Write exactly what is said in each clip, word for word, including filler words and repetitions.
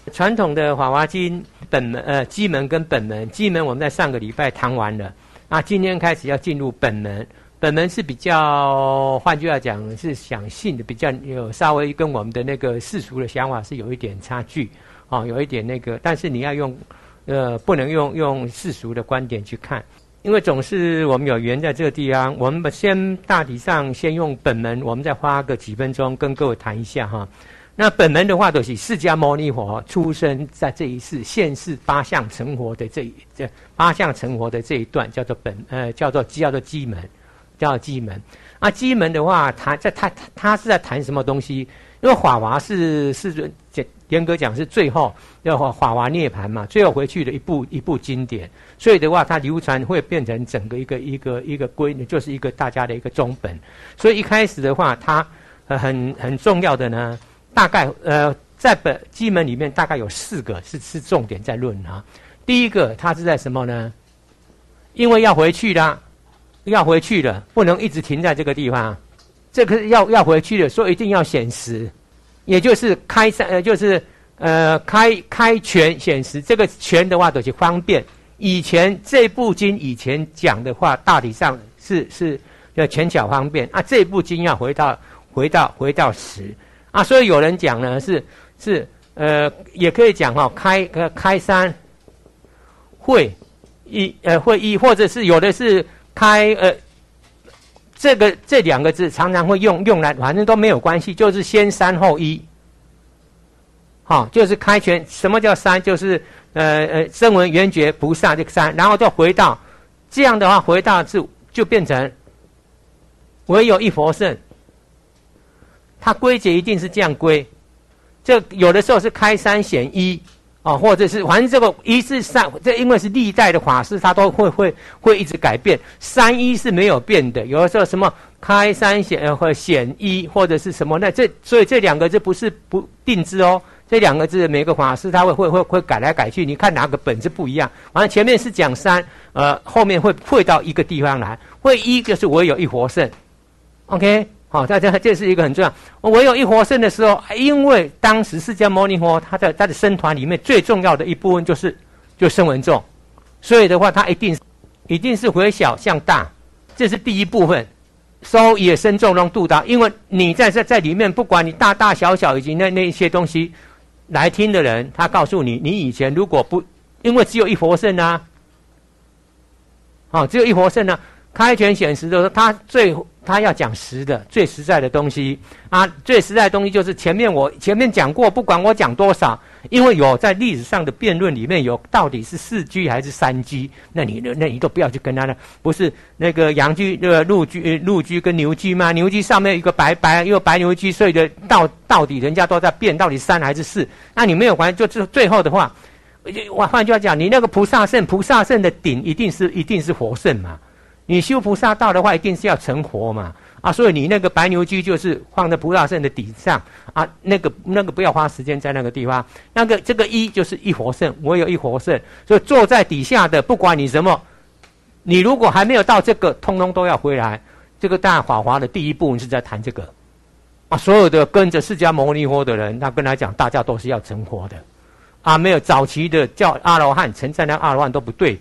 传统的法华经本门呃基门跟本门，基门我们在上个礼拜谈完了，啊，今天开始要进入本门。本门是比较，换句话讲是想信的，比较有稍微跟我们的那个世俗的想法是有一点差距，啊、哦，有一点那个，但是你要用，呃，不能用用世俗的观点去看，因为总是我们有缘在这个地方，我们先大体上先用本门，我们再花个几分钟跟各位谈一下哈。那本门的话，就是释迦牟尼佛出生在这一世，现世八相成佛的这一这八相成佛的这一段，叫做本呃叫做叫做基门。叫基门啊，基门的话，它在它它是在谈什么东西？因为法华是是严格讲是最后要法华涅槃嘛，最后回去的一部一部经典，所以的话，它流传会变成整个一个一个一个规，就是一个大家的一个宗本。所以一开始的话，它呃很很重要的呢，大概呃在本基门里面大概有四个是是重点在论啊。第一个，它是在什么呢？因为要回去啦。要回去了，不能一直停在这个地方。这个要要回去了，所以一定要显实，也就是开山，呃，就是呃开开权显实。这个权的话，就是方便。以前这部经以前讲的话，大体上是是要权巧方便啊。这部经要回到回到回到实啊，所以有人讲呢是是呃，也可以讲哈、哦，开呃开山会一呃会一，或者是有的是。开呃，这个这两个字常常会用用来，反正都没有关系，就是先三后一，好、哦，就是开权。什么叫三？就是呃呃，声闻缘觉菩萨这个三，然后就回到这样的话，回到是就变成唯有一佛圣，它归结一定是这样归。这有的时候是开三显一。哦，或者是反正这个一是三，这因为是历代的法师，他都会会会一直改变，三一是没有变的。有的时候什么开三显呃或显一或者是什么，那这所以这两个字不是不定制哦，这两个字每个法师他会会会会改来改去，你看哪个本质不一样。反正前面是讲三，呃，后面会会到一个地方来，会一个是唯有一佛圣 ，OK。好、哦，大家这是一个很重要。唯有一佛圣的时候，因为当时释迦牟尼佛他的他的僧团里面最重要的一部分就是就声闻众，所以的话，他一定一定是回小向大，这是第一部分。收野生众中度达，因为你在在在里面，不管你大大小小以及那那一些东西来听的人，他告诉你，你以前如果不因为只有一佛圣啊，哦，只有一佛圣啊。开权显实的时候，他最他要讲实的最实在的东西啊，最实在的东西就是前面我前面讲过，不管我讲多少，因为有在历史上的辩论里面有到底是四居还是三居，那你那你都不要去跟他了，不是那个羊居、那个鹿居、鹿居跟牛居吗？牛居上面有一个白白又白牛居，所以的到到底人家都在辩，到底三还是四？那你没有关系，就最后的话，我换句话讲，你那个菩萨圣，菩萨圣的顶一定是一定是佛圣嘛。你修菩萨道的话，一定是要成佛嘛啊，所以你那个白牛居就是放在菩萨圣的底上啊，那个那个不要花时间在那个地方。那个这个一就是一佛圣，我有一佛圣，所以坐在底下的，不管你什么，你如果还没有到这个，通通都要回来。这个大法华的第一部分是在谈这个啊，所有的跟着释迦牟尼佛的人，他跟他讲，大家都是要成佛的啊，没有早期的叫阿罗汉成在那阿罗汉都不对的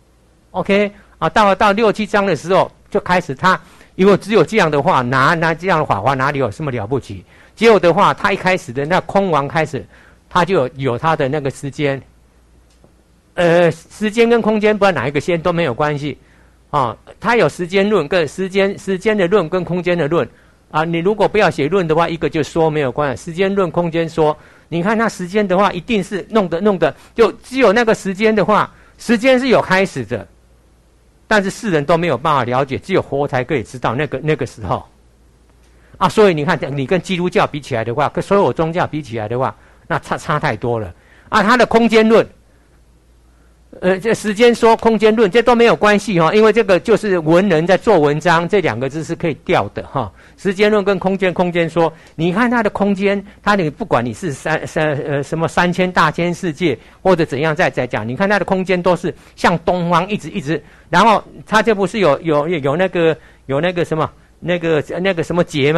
，OK。啊，到了到六七章的时候，就开始他，因为只有这样的话，拿拿这样的法华哪里有什么了不起？结果的话，他一开始的那空王开始，他就有有他的那个时间，呃，时间跟空间不知道哪一个先都没有关系啊。他有时间论跟时间时间的论跟空间的论啊。你如果不要写论的话，一个就说没有关系，时间论空间说，你看他时间的话，一定是弄得弄得就只有那个时间的话，时间是有开始的。但是世人都没有办法了解，只有佛才可以知道那个那个时候啊。所以你看，你跟基督教比起来的话，跟所有宗教比起来的话，那差差太多了啊。他的空间论，呃，这时间说空间论，这都没有关系哈、哦，因为这个就是文人在做文章，这两个字是可以调的哈、哦。时间论跟空间，空间说，你看它的空间，它你不管你是三三呃什么三千大千世界或者怎样再再讲，你看它的空间都是向东方一直一直，然后它这不是有有有那个有那个什么那个那个什么节吗？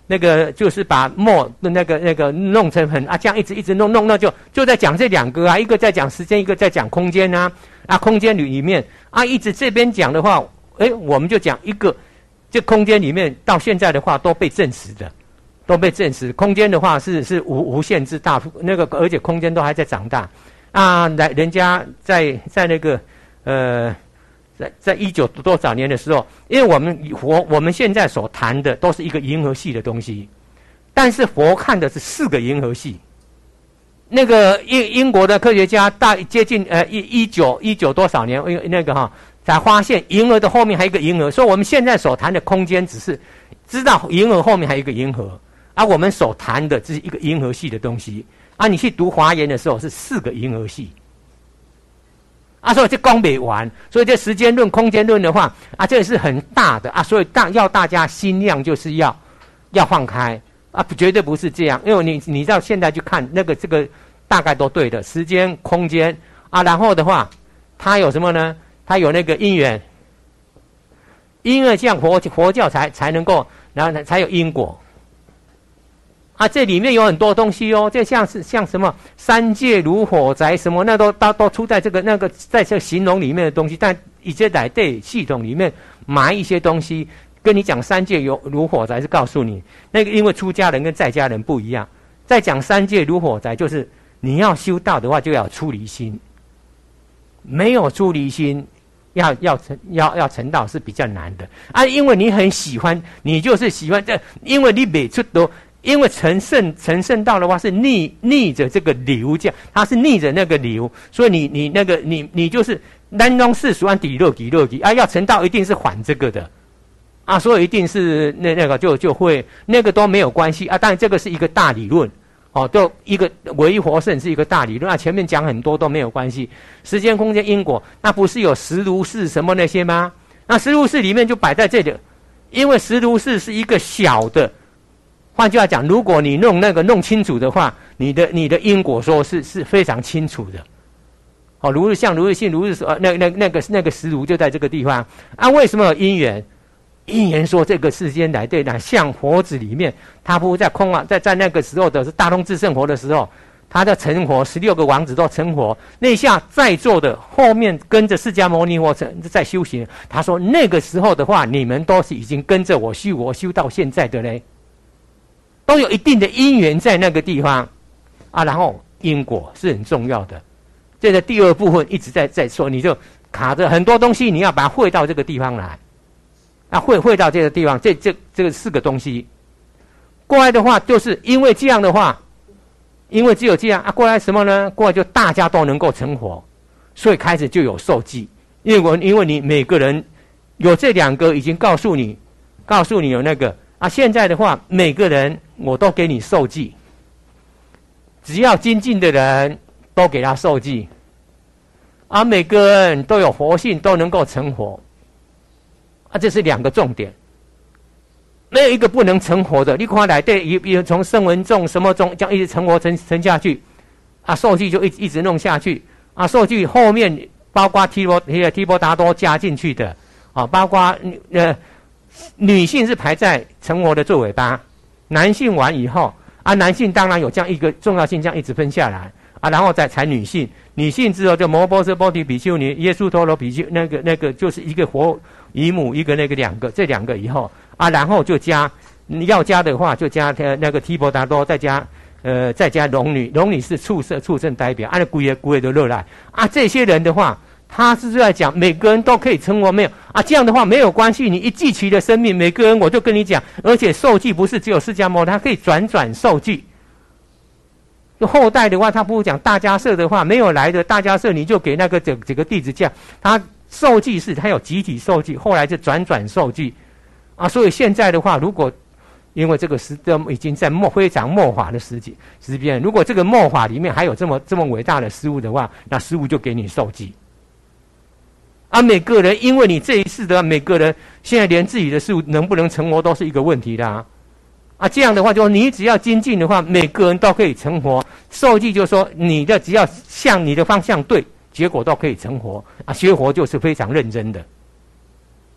那个就是把墨那个那个弄成很啊，这样一直一直弄弄，那就就在讲这两个啊，一个在讲时间，一个在讲空间啊。啊，空间里里面啊，一直这边讲的话，哎，我们就讲一个，这空间里面到现在的话都被证实的，都被证实。空间的话是是无无限之大，那个而且空间都还在长大。啊，来人家在在那个呃，在在一九多少年的时候，因为我们佛我们现在所谈的都是一个银河系的东西，但是佛看的是四个银河系。那个英英国的科学家大接近呃一一九一九多少年，那个哈才发现银河的后面还有一个银河，所以我们现在所谈的空间只是知道银河后面还有一个银河，而、啊、我们所谈的只是一个银河系的东西。啊，你去读华严的时候是四个银河系，啊，所以这讲不完，所以这时间论、空间论的话，啊，这是很大的啊，所以大要大家心量就是要要放开。啊，绝对不是这样，因为你你到现在去看那个这个大概都对的，时间、空间啊，然后的话，它有什么呢？它有那个因缘，因为这样佛佛教才才能够，然后才有因果。啊，这里面有很多东西哦，这像是像什么三界如火宅什么，那都都都出在这个那个在这形容里面的东西，但一些在对系统里面埋一些东西。跟你讲三界有如火宅，是告诉你那个，因为出家人跟在家人不一样。在讲三界如火宅，就是你要修道的话，就要出离心。没有出离心，要要成要要成道是比较难的啊。因为你很喜欢，你就是喜欢这，因为你每出都，因为成圣成圣道的话是逆逆着这个流，这样它是逆着那个流，所以你你那个你你就是南中世俗安底乐底乐底啊，要成道一定是缓这个的。啊，所以一定是那那个就就会那个都没有关系啊。当然这个是一个大理论，哦，就一个唯一活圣是一个大理论啊。前面讲很多都没有关系，时间、空间、因果，那不是有十如是什么那些吗？那十如是里面就摆在这里，因为十如是是一个小的，换句话讲，如果你弄那个弄清楚的话，你的你的因果说是是非常清楚的。哦，如日相、如日性、如日所，那那那个那个实如就在这个地方啊。为什么有因缘？因缘说这个世间来对那像佛子里面，他不在空啊，在在那个时候的是大通智胜佛的时候，他在成佛，十六个王子都成佛。那下在座的后面跟着释迦牟尼佛在修行，他说那个时候的话，你们都是已经跟着我修，我修到现在的嘞，都有一定的因缘在那个地方啊。然后因果是很重要的，这个第二部分一直在在说，你就卡着很多东西，你要把它汇到这个地方来。啊，会会到这个地方，这这这个四个东西过来的话，就是因为这样的话，因为只有这样啊，过来什么呢？过来就大家都能够成佛，所以开始就有受记。因为我因为你每个人有这两个已经告诉你，告诉你有那个啊，现在的话，每个人我都给你受记，只要精进的人都给他受记，啊，每个人都有佛性，都能够成佛。啊，这是两个重点，没有一个不能成活的。你看来对，也也从声闻众什么众，这样一直成活成成下去，啊，受记就一一直弄下去，啊，受记后面包括提婆提婆达多加进去的，啊，包括呃女性是排在成活的最尾巴，男性完以后，啊，男性当然有这样一个重要性，这样一直分下来。啊，然后再才女性，女性之后就摩波斯波提比丘尼、耶稣陀罗比丘，那个那个就是一个活姨母，一个那个两个，这两个以后啊，然后就加要加的话就加呃那个提婆达多，再加呃再加龙女，龙女是畜生畜生代表，按照古也古也的热来啊，这些人的话，他是在讲每个人都可以成活没有啊？这样的话没有关系，你一记起的生命，每个人我就跟你讲，而且受记不是只有释迦牟尼，他可以转转受记。后代的话，他不讲大家社的话，没有来的大家社，你就给那个几几个弟子讲，他受记是他有集体受记，后来就转转受记，啊，所以现在的话，如果因为这个时已经在末非常末法的时节时间，如果这个末法里面还有这么这么伟大的事物的话，那事物就给你受记。啊，每个人因为你这一世的每个人，现在连自己的事物能不能成活都是一个问题的啊。啊，这样的话，就你只要精进的话，每个人都可以成活。受记就说你的只要向你的方向对，结果都可以成活。啊，学佛就是非常认真的。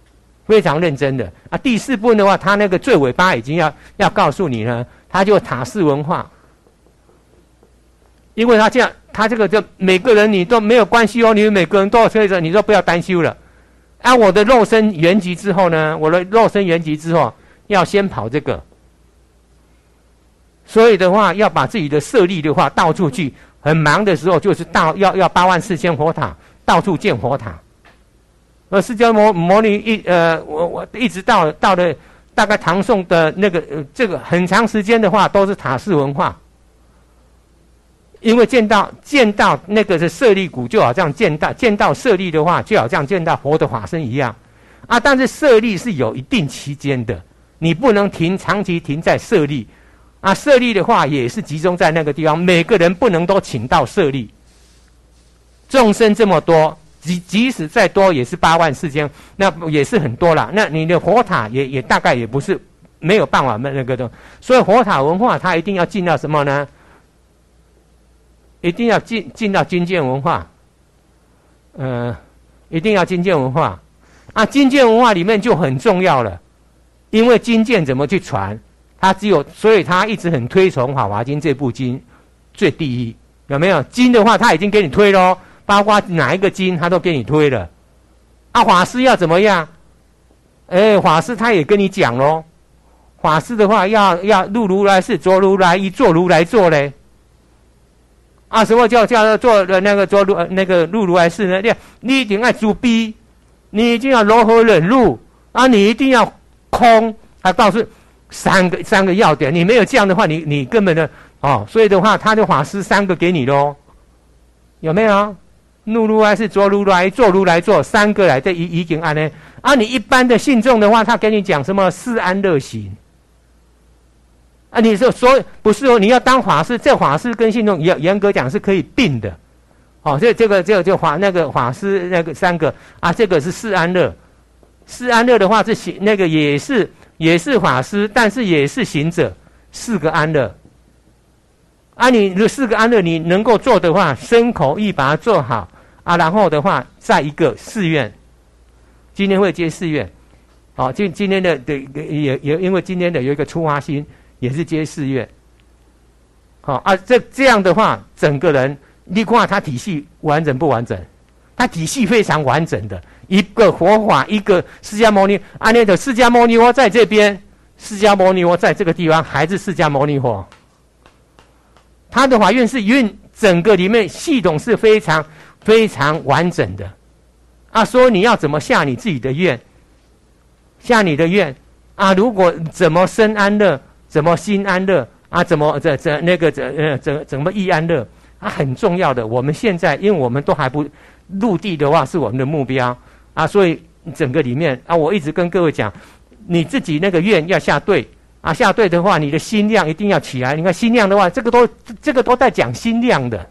非常认真的啊。第四部分的话，他那个最尾巴已经要要告诉你呢，他就塔式文化，因为他这样，他这个就每个人你都没有关系哦，你们每个人都有推着，你都不要担忧了。啊，我的肉身圆寂之后呢，我的肉身圆寂之后，要先跑这个，所以的话，要把自己的舍利的话到处去，很忙的时候就是到要要八万四千佛塔，到处建佛塔。而释迦牟牟尼一呃，我我一直到到了大概唐宋的那个、呃、这个很长时间的话，都是塔式文化。因为见到见到那个是舍利谷，就好像见到见到舍利的话，就好像见到佛的法身一样啊。但是舍利是有一定期间的，你不能停长期停在舍利啊。舍利的话也是集中在那个地方，每个人不能都请到舍利。众生这么多。即即使再多也是八万四千，那也是很多了。那你的佛塔也也大概也不是没有办法那个的，所以佛塔文化它一定要进到什么呢？一定要进进到经鉴文化，呃，一定要经鉴文化啊！经鉴文化里面就很重要了，因为经鉴怎么去传，它只有所以它一直很推崇《法华经》这部经最第一，有没有？经的话他已经给你推咯。包括哪一个经他都给你推了，啊，法师要怎么样？哎，法师他也跟你讲咯，法师的话要要入如来事，着如来衣，做如来做嘞。啊，什么叫叫做的那个着如那个入如来事呢？你你一定要自逼，你一定要柔和忍辱啊，你一定要空。他告诉三个三个要点，你没有这样的话，你你根本的哦，所以的话，他的法师三个给你咯，有没有？入如来是着如来做如来做，三个来的已已经安呢。啊，你一般的信众的话，他跟你讲什么四安乐行啊？你说所不是哦，你要当法师，这法师跟信众严严格讲是可以并的。哦，这这个这个就法那个法师那个三个啊，这个是四安乐。四安乐的话是行那个也是也是法师，但是也是行者，四个安乐。啊，你这四个安乐你能够做的话，身口意把它做好啊，然后的话再一个誓愿，今天会接誓愿，好、哦，今今天的的也也因为今天的有一个出发心，也是接誓愿，好、哦、啊，这这样的话，整个人你看他体系完整不完整？他体系非常完整的，一个佛法，一个释迦牟尼，啊，那个释迦牟尼佛在这边，释迦牟尼佛在这个地方，还是释迦牟尼佛。他的法院是运整个里面系统是非常非常完整的啊，说你要怎么下你自己的愿，下你的愿啊，如果怎么身安乐，怎么心安乐啊，怎么这这那个这呃怎怎么意安乐啊，很重要的。我们现在因为我们都还不入地的话，是我们的目标啊，所以整个里面啊，我一直跟各位讲，你自己那个愿要下对。啊，下对的话，你的心量一定要起来。你看心量的话，这个都这个都在讲心量的。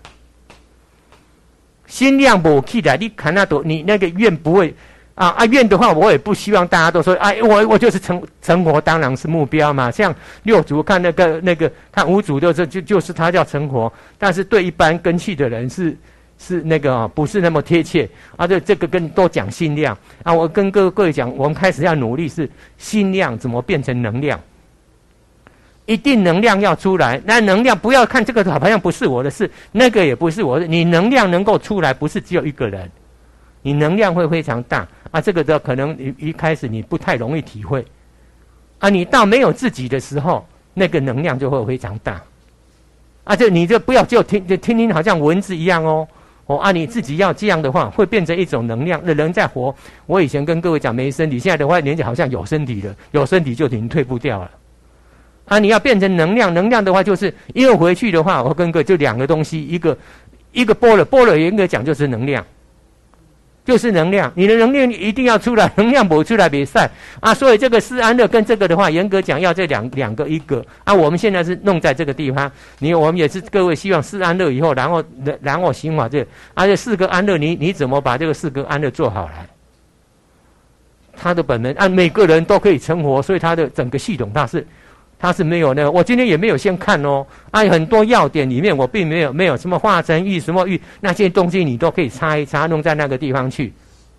心量不起来，你看那多，你那个愿不会啊啊愿的话，我也不希望大家都说，哎，我我就是成成佛，当然是目标嘛。像六祖看那个那个看五祖的，这就就是他叫成佛，但是对一般根器的人是是那个啊，不是那么贴切啊。对，这个跟多讲心量啊，我跟各各位讲，我们开始要努力是心量怎么变成能量。一定能量要出来，那能量不要看这个好像不是我的事，那个也不是我的，你能量能够出来，不是只有一个人，你能量会非常大啊。这个的可能一一开始你不太容易体会啊，你到没有自己的时候，那个能量就会非常大啊。这你就不要就听就听听好像文字一样哦哦啊，你自己要这样的话，会变成一种能量。那人在活，我以前跟各位讲没身体，现在的话年纪好像有身体了，有身体就已经退不掉了。啊，你要变成能量，能量的话，就是因为回去的话，我跟各位就两个东西，一个一个波了，波了严格讲就是能量，就是能量，你的能量一定要出来，能量不出来别赛啊。所以这个四安乐跟这个的话，严格讲要这两两个一个啊。我们现在是弄在这个地方，你我们也是各位希望四安乐以后，然后然后行法这啊这四个安乐，你你怎么把这个四个安乐做好来？他的本门按、啊、每个人都可以成活，所以他的整个系统它是。它是没有那个，我今天也没有先看哦。按、啊、很多要点里面，我并没有没有什么化成玉什么玉那些东西，你都可以擦一擦，弄在那个地方去。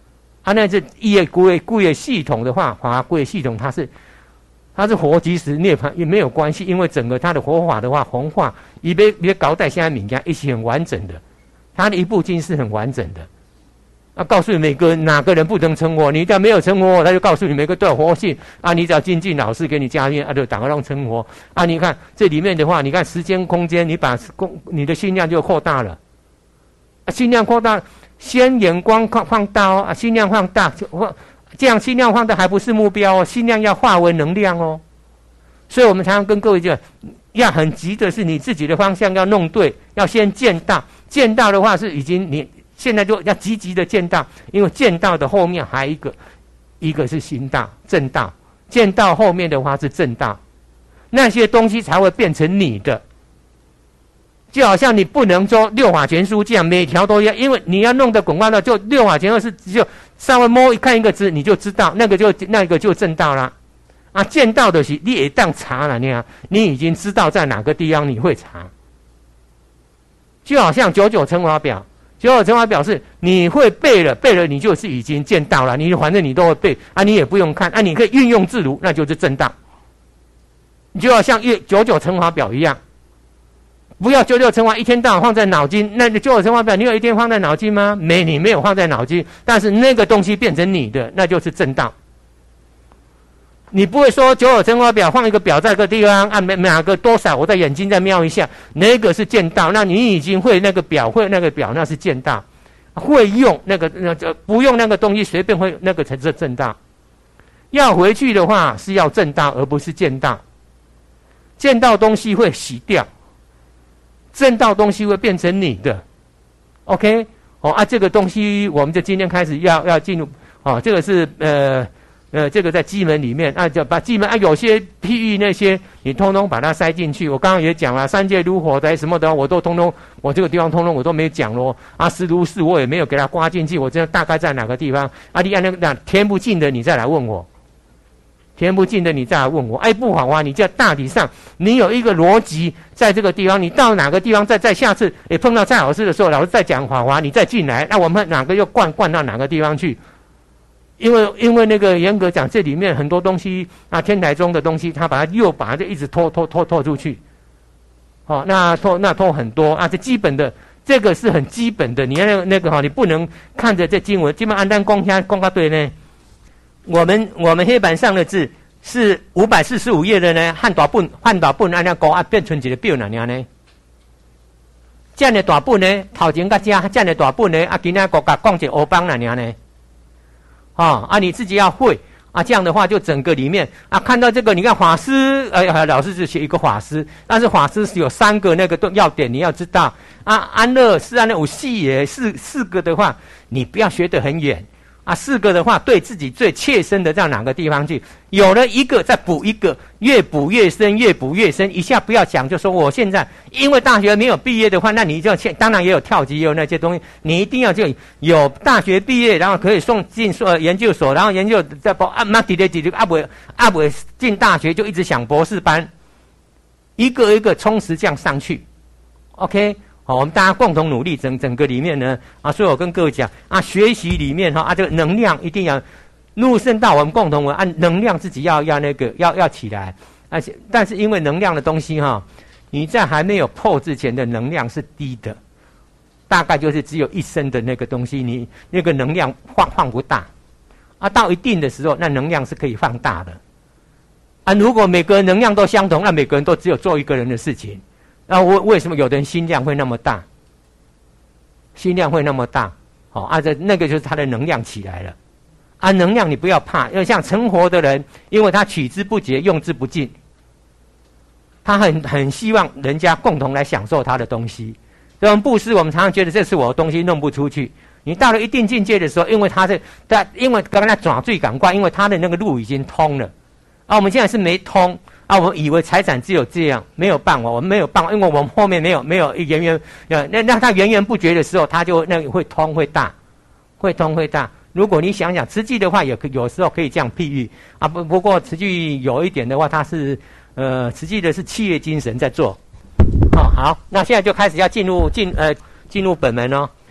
啊，那这业归归系统的话，法归系统它是它是活即时涅槃也没有关系，因为整个它的佛法的话，弘化一别别搞在现在民间一起很完整的，它的一部经是很完整的。啊，告诉你每个哪个人不能成活，你只要没有成活，他就告诉你每个都有活性啊。你只要精进老师给你加练啊，就打个让成活啊。你看这里面的话，你看时间空间，你把空你的心量就扩大了，啊，心量扩大，先眼光放放大哦，啊，心量放大就这样，心量放大还不是目标哦，心量要化为能量哦。所以我们常常跟各位讲，要很急的是你自己的方向要弄对，要先见到，见到的话是已经你。现在就要积极的见到，因为见到的后面还有一个，一个是心道正道，见到后面的话是正道，那些东西才会变成你的。就好像你不能说六法全书这样每条都要，因为你要弄得广告的，就六法全书是只有稍微摸一看一个字你就知道，那个就那个就正道了。啊，见到的是你也当查了那样，你已经知道在哪个地方你会查。就好像九九乘法表。九九乘法表示你会背了，背了你就是已经见到了，你反正你都会背啊，你也不用看啊，你可以运用自如，那就是正道。你就要像九九乘法表一样，不要九九乘法一天到晚放在脑筋。那九九乘法表你有一天放在脑筋吗？没，你没有放在脑筋，但是那个东西变成你的，那就是正道。你不会说九九乘法表放一个表在个地方，按哪个多少，我在眼睛再瞄一下，那个是见道。那你已经会那个表，会那个表，那是见道。会用那个那个不用那个东西随便会那个才是正道。要回去的话是要正道，而不是见道。见道东西会洗掉，正道东西会变成你的。OK， 哦啊，这个东西我们就今天开始要要进入哦，这个是呃。呃，这个在基门里面，啊，就把基门啊，有些譬喻那些，你通通把它塞进去。我刚刚也讲了，三界如火灾什么的，我都通通，我这个地方通通我都没讲咯。啊，实如是，我也没有给它刮进去，我知道大概在哪个地方。啊，你按那个那填不进的，你再来问我；填不进的，你再来问我。哎，不好啊，你在大体上你有一个逻辑在这个地方，你到哪个地方再再下次也碰到蔡老师的时候，老师再讲法华，你再进来，那我们哪个又灌灌到哪个地方去？因为因为那个严格讲，这里面很多东西啊，天台宗的东西，他把它又把它就一直拖拖拖拖出去，哦，那拖那拖很多啊，这基本的这个是很基本的，你那个那个哈，你不能看着这经文，基本按单公下公告对呢。我们我们黑板上的字是五百四十五页的呢，汉大本汉大本按那高啊变成一个表哪样呢？这样的大本呢，头前甲加这样的大本呢，啊，今天国家讲一个欧邦哪样呢？啊啊！你自己要会啊，这样的话就整个里面啊，看到这个，你看法师，哎、呃，老师只写一个法师，但是法师是有三个那个要点，你要知道啊。安乐是安乐有四也四四个的话，你不要学得很远啊。四个的话，对自己最切身的到哪个地方去？有了一个再补一个，越补越深，越补越深。一下不要讲，就说我现在因为大学没有毕业的话，那你就当然也有跳级，也有那些东西，你一定要就有大学毕业，然后可以送进呃研究所，然后研究再博啊，那底的底的阿不阿不进大学就一直想博士班，一个一个充实这样上去。OK， 好，我们大家共同努力，整整个里面呢啊，所以我跟各位讲啊，学习里面哈啊，这个能量一定要。入圣道，我们共同按能量自己要要那个要要起来，而且但是因为能量的东西哈，你在还没有破之前的能量是低的，大概就是只有一升的那个东西，你那个能量放放不大，啊，到一定的时候，那能量是可以放大的，啊，如果每个人能量都相同，那每个人都只有做一个人的事情，那为为什么有的人心量会那么大？心量会那么大，好、哦，啊，这那个就是他的能量起来了。啊，能量你不要怕，因为像成活的人，因为他取之不竭，用之不尽，他很很希望人家共同来享受他的东西。所以我们布施，我们常常觉得这是我的东西，弄不出去。你到了一定境界的时候，因为他是他，因为刚刚他转最赶快，因为他的那个路已经通了。啊，我们现在是没通啊，我们以为财产只有这样，没有办法，我们没有办法，因为我们后面没有没有源源，呃，那那他源源不绝的时候，他就那个会通会大，会通会大。如果你想想慈济的话，也有时候可以这样譬喻啊。不不过慈济有一点的话，它是呃慈济的是企业精神在做。哦，好，那现在就开始要进入进呃进入本门哦。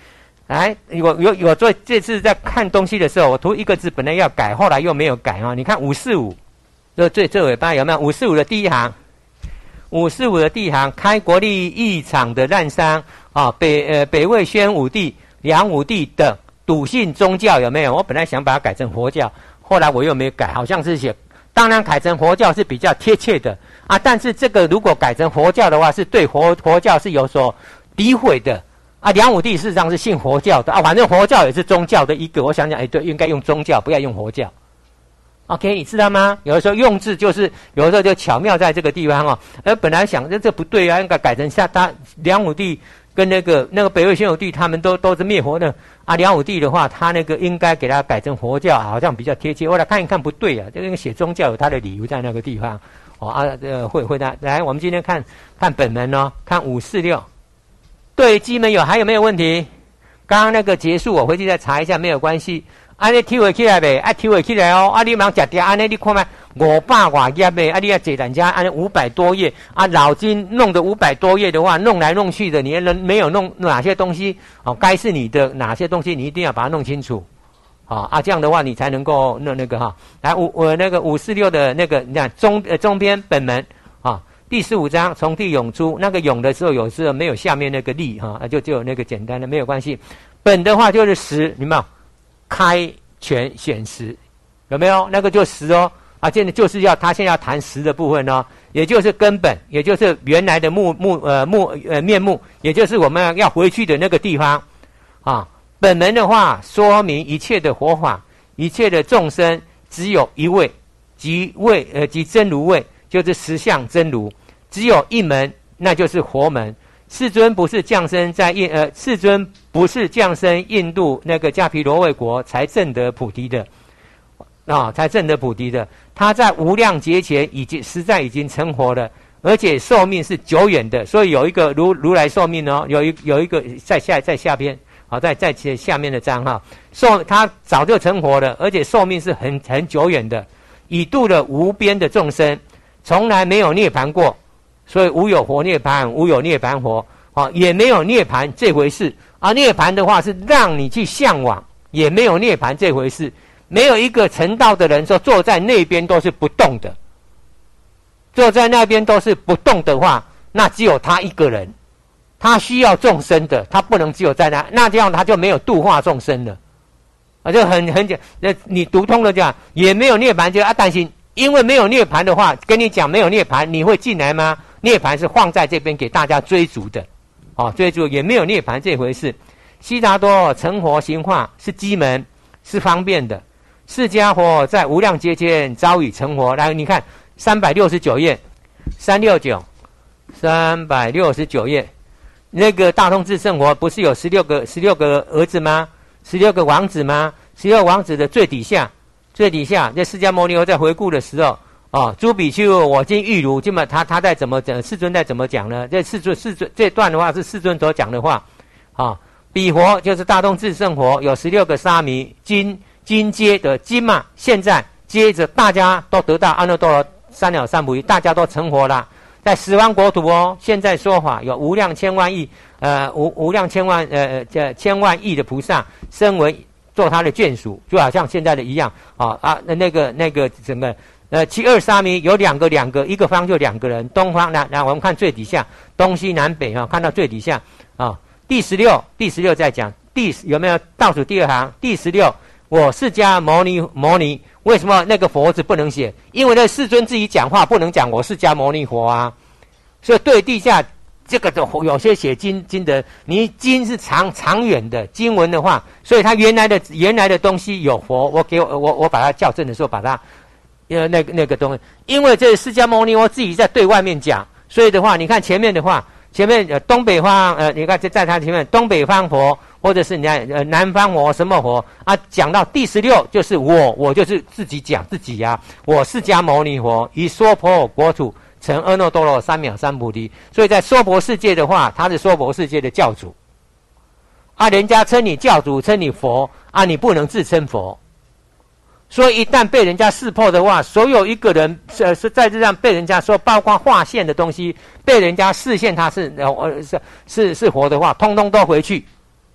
来，我有我做这次在看东西的时候，我图一个字本来要改，后来又没有改啊。你看五四五，这最最尾巴有没有？五四五的第一行，五四五的第一行，开国立驿厂的滥觞啊，北呃北魏宣武帝、梁武帝等笃信宗教有没有？我本来想把它改成佛教，后来我又没有改，好像是写，当然改成佛教是比较贴切的啊。但是这个如果改成佛教的话，是对佛佛教是有所诋毁的。啊，梁武帝事实上是信佛教的啊，反正佛教也是宗教的一个。我想想，哎，对，应该用宗教，不要用佛教。OK， 你知道吗？有的时候用字就是，有的时候就巧妙在这个地方哦。而本来想这这不对啊，应该改成像他梁武帝跟那个那个北魏宣武帝他们都都是灭佛的啊。梁武帝的话，他那个应该给他改成佛教，好像比较贴切。后来看一看不对啊，这个写宗教有他的理由在那个地方。哦啊，呃，会会的。来，我们今天看看本门哦，看五四六。对基门有还有没有问题？刚刚那个结束，我回去再查一下，没有关系。安尼抽起来呗，啊抽起来哦，啊你忙吃掉，安尼你看嘛，五百多页呗，啊你要坐人家安尼五百多页，啊脑筋弄的五百多页的话，弄来弄去的，你人没有弄哪些东西哦，该是你的哪些东西，你一定要把它弄清楚。好、哦、啊，这样的话你才能够弄那个哈。来五我那个五四六的那个，你看中呃中篇本门啊。哦第十五章从地涌出，那个涌的时候有时候没有下面那个力哈，就只有那个简单的没有关系。本的话就是实，有没有？开权显实，有没有？那个就实哦啊，现在就是要他现在要谈实的部分哦，也就是根本，也就是原来的目目呃目呃面目，也就是我们要回去的那个地方啊。本门的话说明一切的活法，一切的众生只有一位，即位呃即真如位，就是实相真如。只有一门，那就是佛门。世尊不是降生在印呃，世尊不是降生印度那个迦毗罗卫国才证得菩提的啊，才证得菩提的。他在无量劫前已经实在已经成佛了，而且寿命是久远的。所以有一个如如来寿命哦，有一有一个在下在下边好，在在下面的章哈，寿他早就成佛了，而且寿命是很很久远的，已度了无边的众生，从来没有涅槃过。所以无有佛涅槃，无有涅槃佛，啊，也没有涅槃这回事。啊，涅槃的话是让你去向往，也没有涅槃这回事。没有一个成道的人说坐在那边都是不动的，坐在那边都是不动的话，那只有他一个人，他需要众生的，他不能只有在那，那这样他就没有度化众生了。啊，就很很简，那你读通了这样，也没有涅槃就要担心，因为没有涅槃的话，跟你讲没有涅槃，你会进来吗？涅槃是放在这边给大家追逐的，哦，追逐也没有涅槃这回事。悉达多成佛行化是机门，是方便的。释迦佛在无量劫前早已成佛。来，你看三百六十九页，三六九，三百六十九页，那个大通智胜佛不是有十六个十六个儿子吗？十六个王子吗？十六王子的最底下，最底下，在释迦牟尼佛在回顾的时候。哦，诸比丘，我今欲汝，这么他他在怎么讲？世尊在怎么讲呢？这世尊世尊这段的话是世尊所讲的话。啊、哦，彼佛就是大通智胜佛，有十六个沙弥，今今接的今嘛，现在接着大家都得到阿耨多罗三藐三菩提，大家都成佛了，在十方国土哦。现在说法有无量千万亿，呃无无量千万呃这千万亿的菩萨身为做他的眷属，就好像现在的一样。啊啊，那个那个什么？呃，七二沙弥有两个，两个一个方就两个人。东方那那我们看最底下，东西南北哈、哦，看到最底下啊、哦，第十六，第十六在讲第有没有倒数第二行？第十六，我释迦牟尼牟尼，为什么那个佛字不能写？因为那世尊自己讲话不能讲我释迦牟尼佛啊，所以对地下这个的有些写经经的，你经是长长远的经文的话，所以他原来的原来的东西有佛，我给我我我把它校正的时候把它。呃，那个那个东西，因为这释迦牟尼佛自己在对外面讲，所以的话，你看前面的话，前面呃东北方呃，你看在在他前面东北方佛，或者是你看呃南方佛什么佛啊，讲到第十六就是我，我就是自己讲自己呀、啊，我释迦牟尼佛以娑婆国土成阿耨多罗三藐三菩提，所以在娑婆世界的话，他是娑婆世界的教主啊，人家称你教主，称你佛啊，你不能自称佛。所以一旦被人家识破的话，所有一个人呃是在这上被人家说，包括划线的东西，被人家视线他是呃是是是活的话，通通都回去。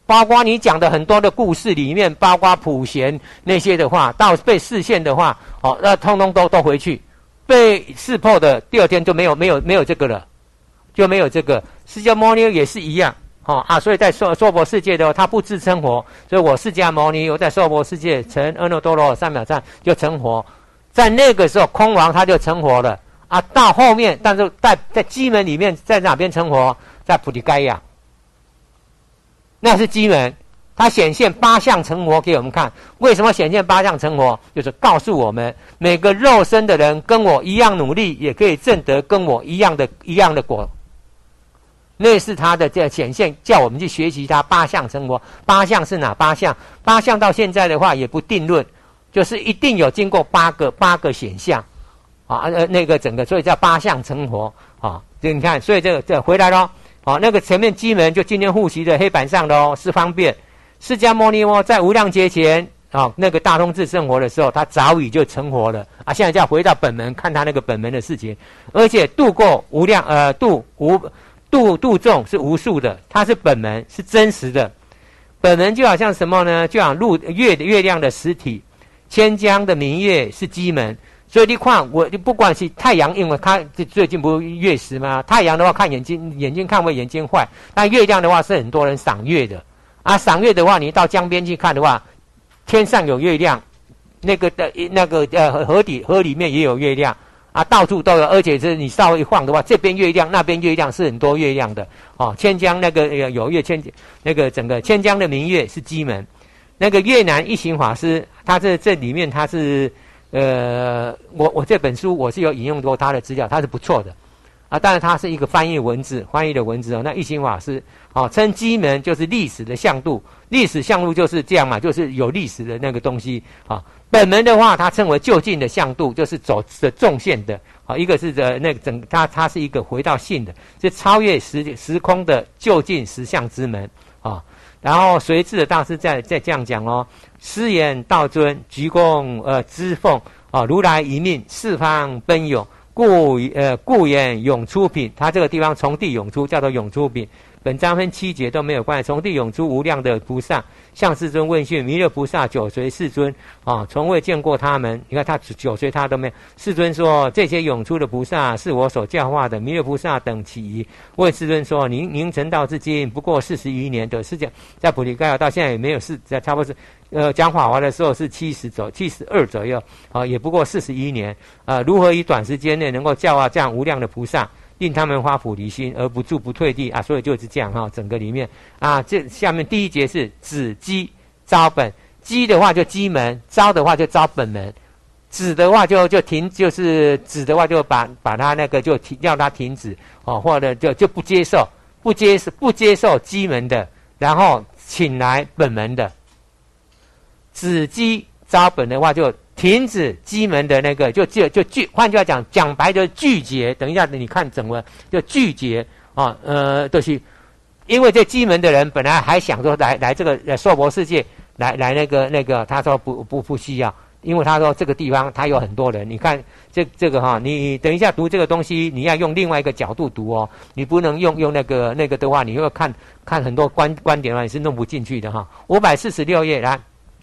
包括你讲的很多的故事里面，包括普贤那些的话，到被示现的话，哦，那通通都都回去。被识破的第二天就没有没有没有这个了，就没有这个。释迦牟尼也是一样，哦啊，所以在娑娑婆世界的话，他不自称活，所以我释迦牟尼我在娑婆世界成阿耨多罗三藐三就成活，在那个时候空王他就成活了啊。到后面，但是在在基门里面，在哪边成活？在菩提盖亚，那是基门。它显现八相成佛给我们看，为什么显现八相成佛？就是告诉我们，每个肉身的人跟我一样努力，也可以证得跟我一样的一样的果。那是它的这显现，叫我们去学习它八相成佛。八相是哪八相？八相到现在的话也不定论，就是一定有经过八个八个显象啊，呃，那个整个，所以叫八相成佛啊。这你看，所以这个这回来咯，啊，那个前面基门就今天复习的黑板上的哦，是方便。释迦牟尼佛在无量劫前啊、哦，那个大通智胜佛的时候，他早已就成佛了啊。现在就要回到本门，看他那个本门的事情，而且度过无量呃度无度度众是无数的，它是本门，是真实的。本门就好像什么呢？就好像路月月亮的实体，千江的明月是基门。所以你看，我不管是太阳，因为它最近不是月食吗？太阳的话看眼睛，眼睛看会眼睛坏；但月亮的话是很多人赏月的。啊，赏月的话，你到江边去看的话，天上有月亮，那个的那个呃河底河里面也有月亮啊，到处都有，而且是你稍微一晃的话，这边月亮，那边月亮是很多月亮的哦。千江那个有月千那个整个千江的明月是基门，那个越南一行法师，他这这里面他是呃，我我这本书我是有引用过他的资料，他是不错的。啊，当然它是一个翻译文字，翻译的文字哦。那一行法师，哦，称基门就是历史的向度，历史向度就是这样嘛，就是有历史的那个东西啊。本门的话，它称为就近的向度，就是走的纵线的啊。一个是的那个整，它它是一个回到性的，是超越时时空的就近实相之门啊。然后随智的大师再再这样讲哦：师言道尊，鞠躬呃知奉啊，如来一命，四方奔涌。故呃故言涌出品，它这个地方从地涌出，叫做涌出品。本章分七节都没有关系。从地涌出无量的菩萨，向世尊问讯，弥勒菩萨久随世尊啊，从未见过他们。你看他久随他都没有。世尊说：这些涌出的菩萨是我所教化的。弥勒菩萨等起疑，问世尊说：您您成道至今不过四十余年的是讲，在菩提盖亚到现在也没有四，差不多是呃讲法华的时候是七十左七十二左右啊，也不过四十一年啊，如何以短时间内能够教化这样无量的菩萨？令他们发菩提心而不住不退地啊，所以就是这样哈、哦。整个里面啊，这下面第一节是止基招本，基的话就基门，招的话就招本门，止的话就就停，就是止的话就把把它那个就停，要它停止哦，或者就就不接受，不接受不接受基门的，然后请来本门的。止基招本的话就停止基门的那个，就就就拒，换句话讲，讲白就拒绝。等一下，你看整个就拒绝啊，呃，都、就是因为这基门的人本来还想说来来这个呃娑婆世界来来那个那个，他说不不不需要，因为他说这个地方他有很多人。你看这这个哈，你等一下读这个东西，你要用另外一个角度读哦，你不能用用那个那个的话，你又看看很多观观点的话，你是弄不进去的哈。五百四十六页来。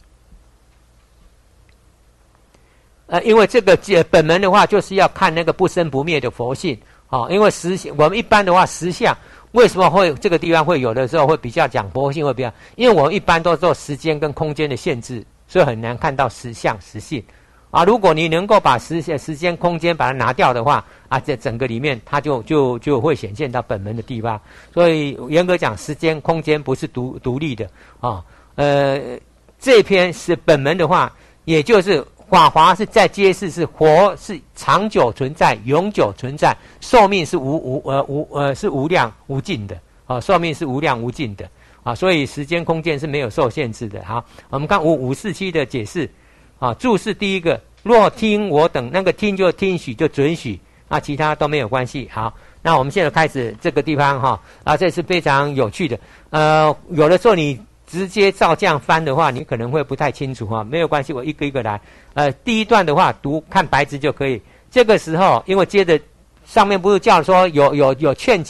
呃，因为这个本门的话，就是要看那个不生不灭的佛性啊、哦。因为实我们一般的话，实相为什么会这个地方会有的时候会比较讲佛性会比较？因为我们一般都做时间跟空间的限制，所以很难看到实相实性啊。如果你能够把时时间空间把它拿掉的话啊，这整个里面它就就就会显现到本门的地方。所以严格讲，时间空间不是独独立的啊。呃，这篇是本门的话，也就是法华是在揭示是活是长久存在、永久存在，寿命是无无呃无呃是无量无尽的啊，寿命是无量无尽的啊，所以时间空间是没有受限制的。好，我们看五五四七的解释啊，注释第一个，若听我等，那个听就听许就准许啊，其他都没有关系。好，那我们现在开始这个地方哈啊，这是非常有趣的。呃，有的时候你直接照这样翻的话，你可能会不太清楚哈，没有关系，我一个一个来。呃，第一段的话，读看白纸就可以。这个时候，因为接着上面不是叫说有有有劝请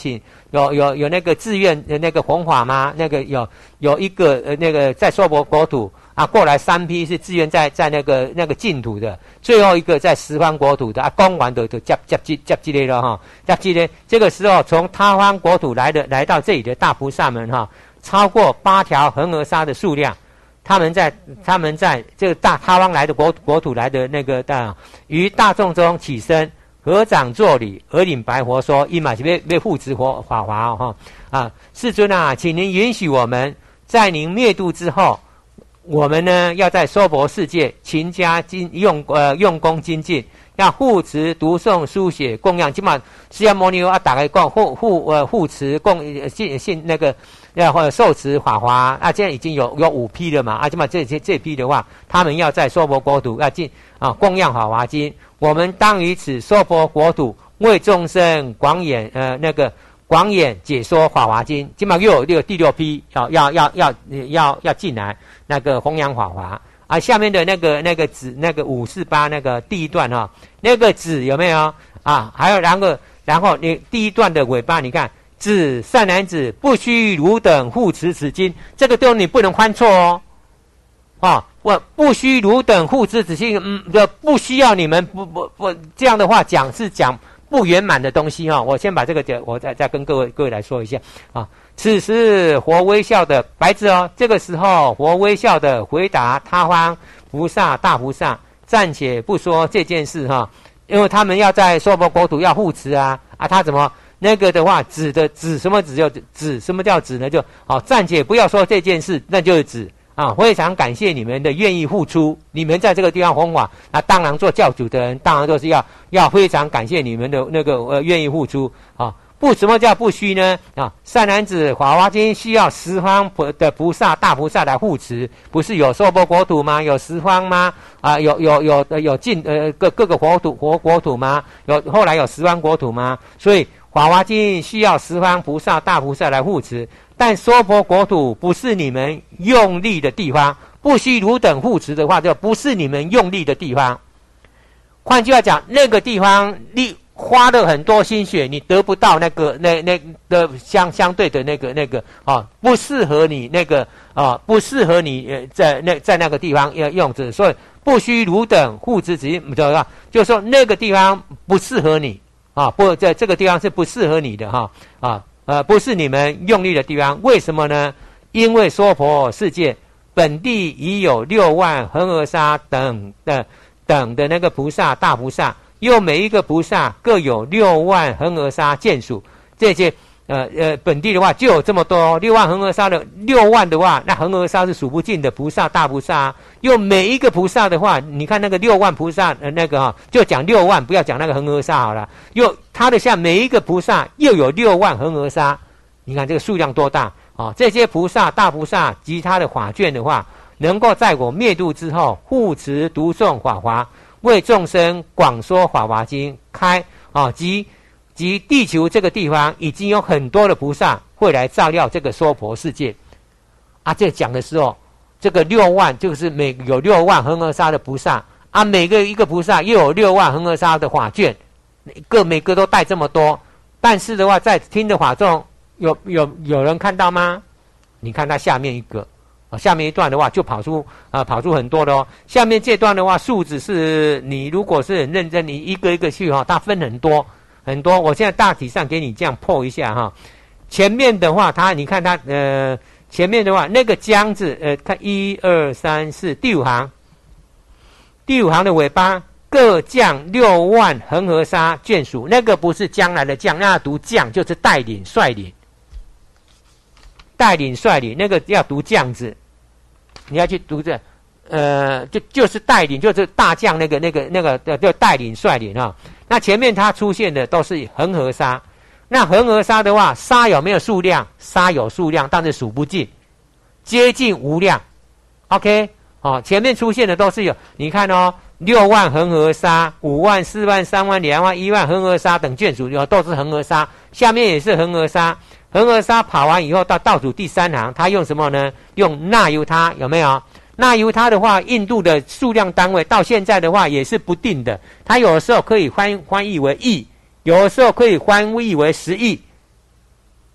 有有有那个志愿的那个弘法吗？那个有有一个呃那个在娑婆国土啊，过来三批是志愿在在那个那个净土的，最后一个在十方国土的啊，供完的就接接接接这类了哈，接这类。这个时候从他方国土来的来到这里的大菩萨们哈，超过八条恒河沙的数量。他们在他们在这个大他方来的国国土来的那个大于大众中起身，合掌作礼，而领白佛说：“一马是被被护持佛法华哦哈啊，世尊啊，请您允许我们在您灭度之后，我们呢要在娑婆世界勤加精用呃用功精进，要护持读诵书写供养，起码释迦牟尼啊打开供护护呃护持供信信那个。”要或者受持法华啊，现在已经有有五批了嘛啊，起码这这这批的话，他们要在娑婆国土要进啊供养法华经。我们当于此娑婆国土为众生广演呃那个广演解说法华经，起码又有这个第六批要要要要要要进来那个弘扬法华啊。下面的那个那个子那个五四八那个第一段哈、哦，那个子有没有啊？还有然后然后你第一段的尾巴你看。子善男子，不须汝等护持此经，这个都你不能犯错哦。啊，我不须汝等护持此经，嗯，不需要你们不不不这样的话讲是讲不圆满的东西哈、哦。我先把这个讲，我再再跟各位各位来说一下啊。此时佛微笑的白字哦，这个时候佛微笑的回答他方菩萨大菩萨，暂且不说这件事哈、哦，因为他们要在娑婆国土要护持啊啊，他怎么？那个的话，指的指什么指就指什么叫指呢？就好，暂且不要说这件事，那就是指啊，非常感谢你们的愿意付出，你们在这个地方弘法，那当然做教主的人，当然都是要要非常感谢你们的那个呃愿意付出啊。不，什么叫不虚呢？啊，善男子，法华经需要十方的菩萨大菩萨来护持，不是有娑婆国土吗？有十方吗？啊，有有有有尽呃各各个国土国国土吗？有后来有十方国土吗？所以。法华经需要十方菩萨大菩萨来护持，但娑婆国土不是你们用力的地方，不须汝等护持的话，就不是你们用力的地方。换句话讲，那个地方你花了很多心血，你得不到那个那那的相相对的那个那个啊，不适合你那个啊，不适合你呃在那在那个地方要用之，所以不须汝等护持此经，知道吧？就是说那个地方不适合你。啊，不，在这个地方是不适合你的哈啊，呃，不是你们用力的地方。为什么呢？因为娑婆世界本地已有六万恒河沙等的等的那个菩萨大菩萨，又每一个菩萨各有六万恒河沙眷属，这些呃呃本地的话就有这么多六万恒河沙的六万的话，那恒河沙是数不尽的菩萨大菩萨、啊。又每一个菩萨的话，你看那个六万菩萨，呃，那个哈、啊，就讲六万，不要讲那个恒河沙好了。又他的像每一个菩萨又有六万恒河沙，你看这个数量多大啊！这些菩萨大菩萨及他的法眷的话，能够在我灭度之后护持读诵法华，为众生广说法华经，开啊及及地球这个地方已经有很多的菩萨会来照料这个娑婆世界啊。这讲的时候。这个六万就是每有六万恒河沙的菩萨啊，每个一个菩萨又有六万恒河沙的法眷，各每个都带这么多。但是的话，在听的法中有有有人看到吗？你看它下面一个，啊，下面一段的话就跑出啊跑出很多的哦。下面这段的话，数字是你如果是很认真，你一个一个去哈、哦，它分很多很多。我现在大体上给你这样破一下哈、哦。前面的话，它你看它呃。前面的话，那个江字，呃，看一二三四，第五行，第五行的尾巴各降六万恒河沙眷属，那个不是将来的将，那要读将就是带领率领，带领率领那个要读将字，你要去读这，呃，就就是带领，就是大将那个那个那个叫带领率领啊、哦。那前面它出现的都是恒河沙。那恒河沙的话，沙有没有数量？沙有数量，但是数不尽，接近无量。OK， 哦，前面出现的都是有，你看哦，六万恒河沙、五万、四万、三万、两万、一万恒河沙等眷属，有都是恒河沙。下面也是恒河沙，恒河沙跑完以后，到倒数第三行，它用什么呢？用那由他，有没有？那由他的话，印度的数量单位到现在的话也是不定的，它有的时候可以翻翻译为亿。有的时候可以翻译为十亿，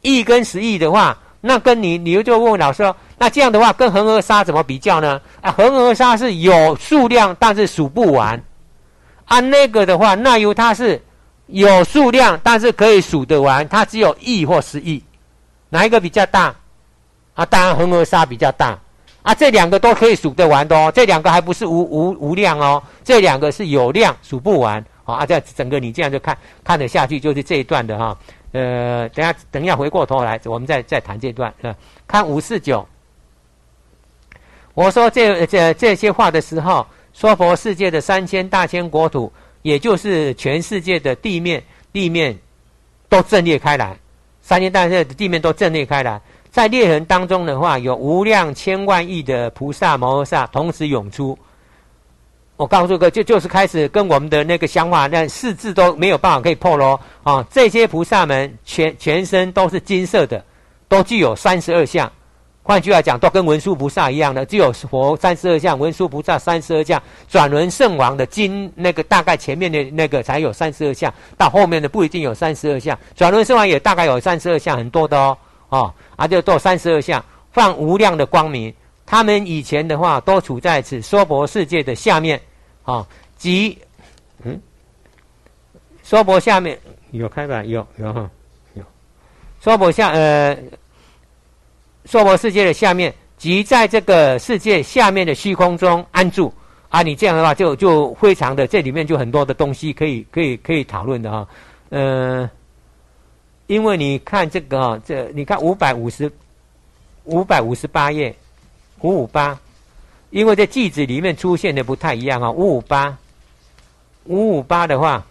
亿跟十亿的话，那跟你你就问老师说，那这样的话跟恒河沙怎么比较呢？啊，恒河沙是有数量，但是数不完。啊，那个的话，那由它是有数量，但是可以数得完，它只有亿或十亿，哪一个比较大？啊，当然恒河沙比较大。啊，这两个都可以数得完的哦，这两个还不是无无无量哦，这两个是有量，数不完。好、哦、啊，这整个你这样就看看得下去，就是这一段的哈、哦。呃，等一下等一下回过头来，我们再再谈这段。呃，看五四九，我说这这这些话的时候，娑婆世界的三千大千国土，也就是全世界的地面地面都震裂开来，三千大千的地面都震裂开来。在裂痕当中的话，有无量千万亿的菩萨摩诃萨同时涌出。我告诉各位，就就是开始跟我们的那个想法，那四字都没有办法可以破咯啊！这些菩萨们全全身都是金色的，都具有三十二相。换句话讲，都跟文殊菩萨一样的，只有佛三十二相，文殊菩萨三十二相，转轮圣王的金那个大概前面的那个才有三十二相，到后面的不一定有三十二相。转轮圣王也大概有三十二相，很多的哦。哦，啊，就都三十二相，放无量的光明。他们以前的话，都处在此娑婆世界的下面，哦，即，嗯，娑婆下面有开吧？有有哈有，娑婆下呃，娑婆世界的下面，即在这个世界下面的虚空中安住。啊，你这样的话就就非常的，这里面就很多的东西可以可以可以讨论的哈、哦，呃。因为你看这个哦，这你看五百五十五百五十八页五五八，因为这句子里面出现的不太一样啊、哦。五五八五五八的话，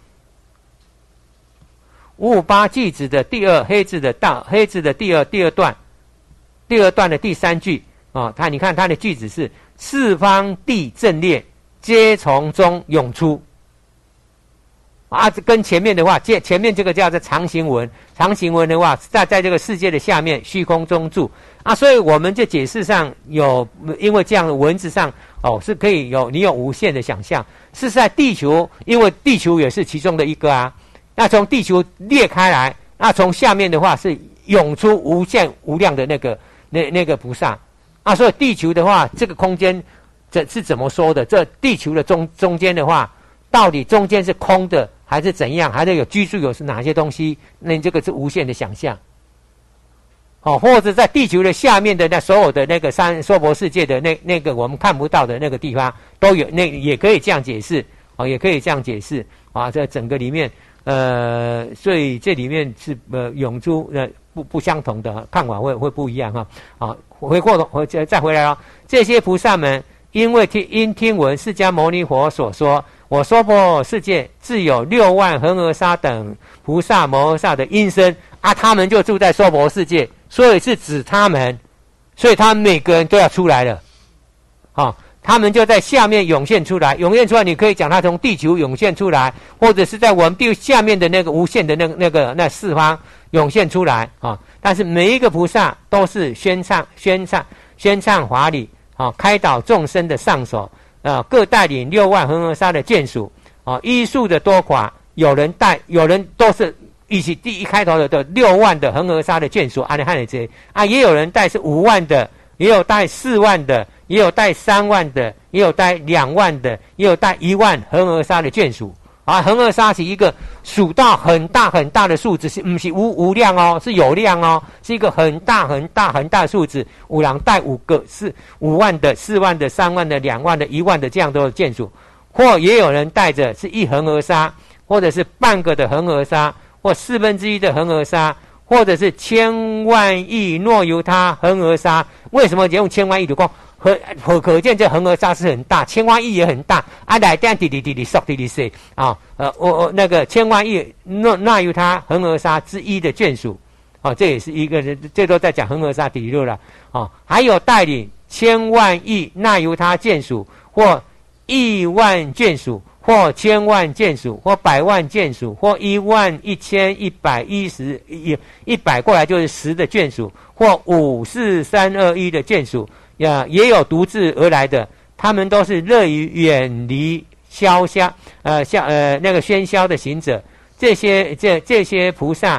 五五八句子的第二黑字的到黑字的第二第二段，第二段的第三句哦，它你看它的句子是四方地震裂，皆从中涌出。啊，跟前面的话，前前面这个叫做长行文，长行文的话，在在这个世界的下面虚空中住啊，所以我们这解释上有，因为这样的文字上哦是可以有你有无限的想象，是在地球，因为地球也是其中的一个啊，那从地球裂开来，那从下面的话是涌出无限无量的那个那那个菩萨啊，所以地球的话，这个空间这是怎么说的？这地球的中中间的话，到底中间是空的？还是怎样？还是有居住有是哪些东西？那你这个是无限的想象，哦，或者在地球的下面的那所有的那个三娑婆世界的那那个我们看不到的那个地方都有，那也可以这样解释，哦，也可以这样解释啊。这整个里面，呃，所以这里面是呃涌出呃不不相同的看法会会不一样哈。啊，回过头回再回来哦，这些菩萨们因为听因听闻释迦牟尼佛所说。我娑婆世界自有六万恒河沙等菩萨摩诃萨的音声啊，他们就住在娑婆世界，所以是指他们，所以他们每个人都要出来了，好、哦，他们就在下面涌现出来，涌现出来，你可以讲他从地球涌现出来，或者是在我们地下面的那个无限的那个那个那四方涌现出来啊、哦。但是每一个菩萨都是宣唱宣唱宣唱法理，啊、哦，开导众生的上首。啊，各带领六万恒河沙的眷属啊，医术的多寡，有人带，有人都是一起第一开头的的六万的恒河沙的眷属，阿里汉的这啊，也有人带是五万的，也有带四万的，也有带三万的，也有带两万的，也有带一万恒河沙的眷属啊。恒河沙是一个数到很大很大的数字，是不是无无量哦，是有量哦，是一个很大很大很大的数字。五郎带五个是五万的、四万的、三万的、两万的、一万的这样都有眷属，或也有人带着是一恒河沙，或者是半个的恒河沙，或四分之一的恒河沙，或者是千万亿诺由他恒河沙。为什么用千万亿的光？可可可见这恒河沙是很大，千万亿也很大。啊，来点滴滴滴滴缩滴滴说啊，呃，我我那个千万亿诺那由他恒河沙之一的眷属。哦，这也是一个人，这都在讲恒河沙底六了。哦，还有带领千万亿那由他眷属，或亿万眷属，或千万眷属，或百万眷属，或一万一千一百一十一一百过来就是十的眷属，或五四三二一的眷属，呀，也有独自而来的，他们都是乐于远离萧萧呃萧呃那个喧嚣的行者。这些这这些菩萨。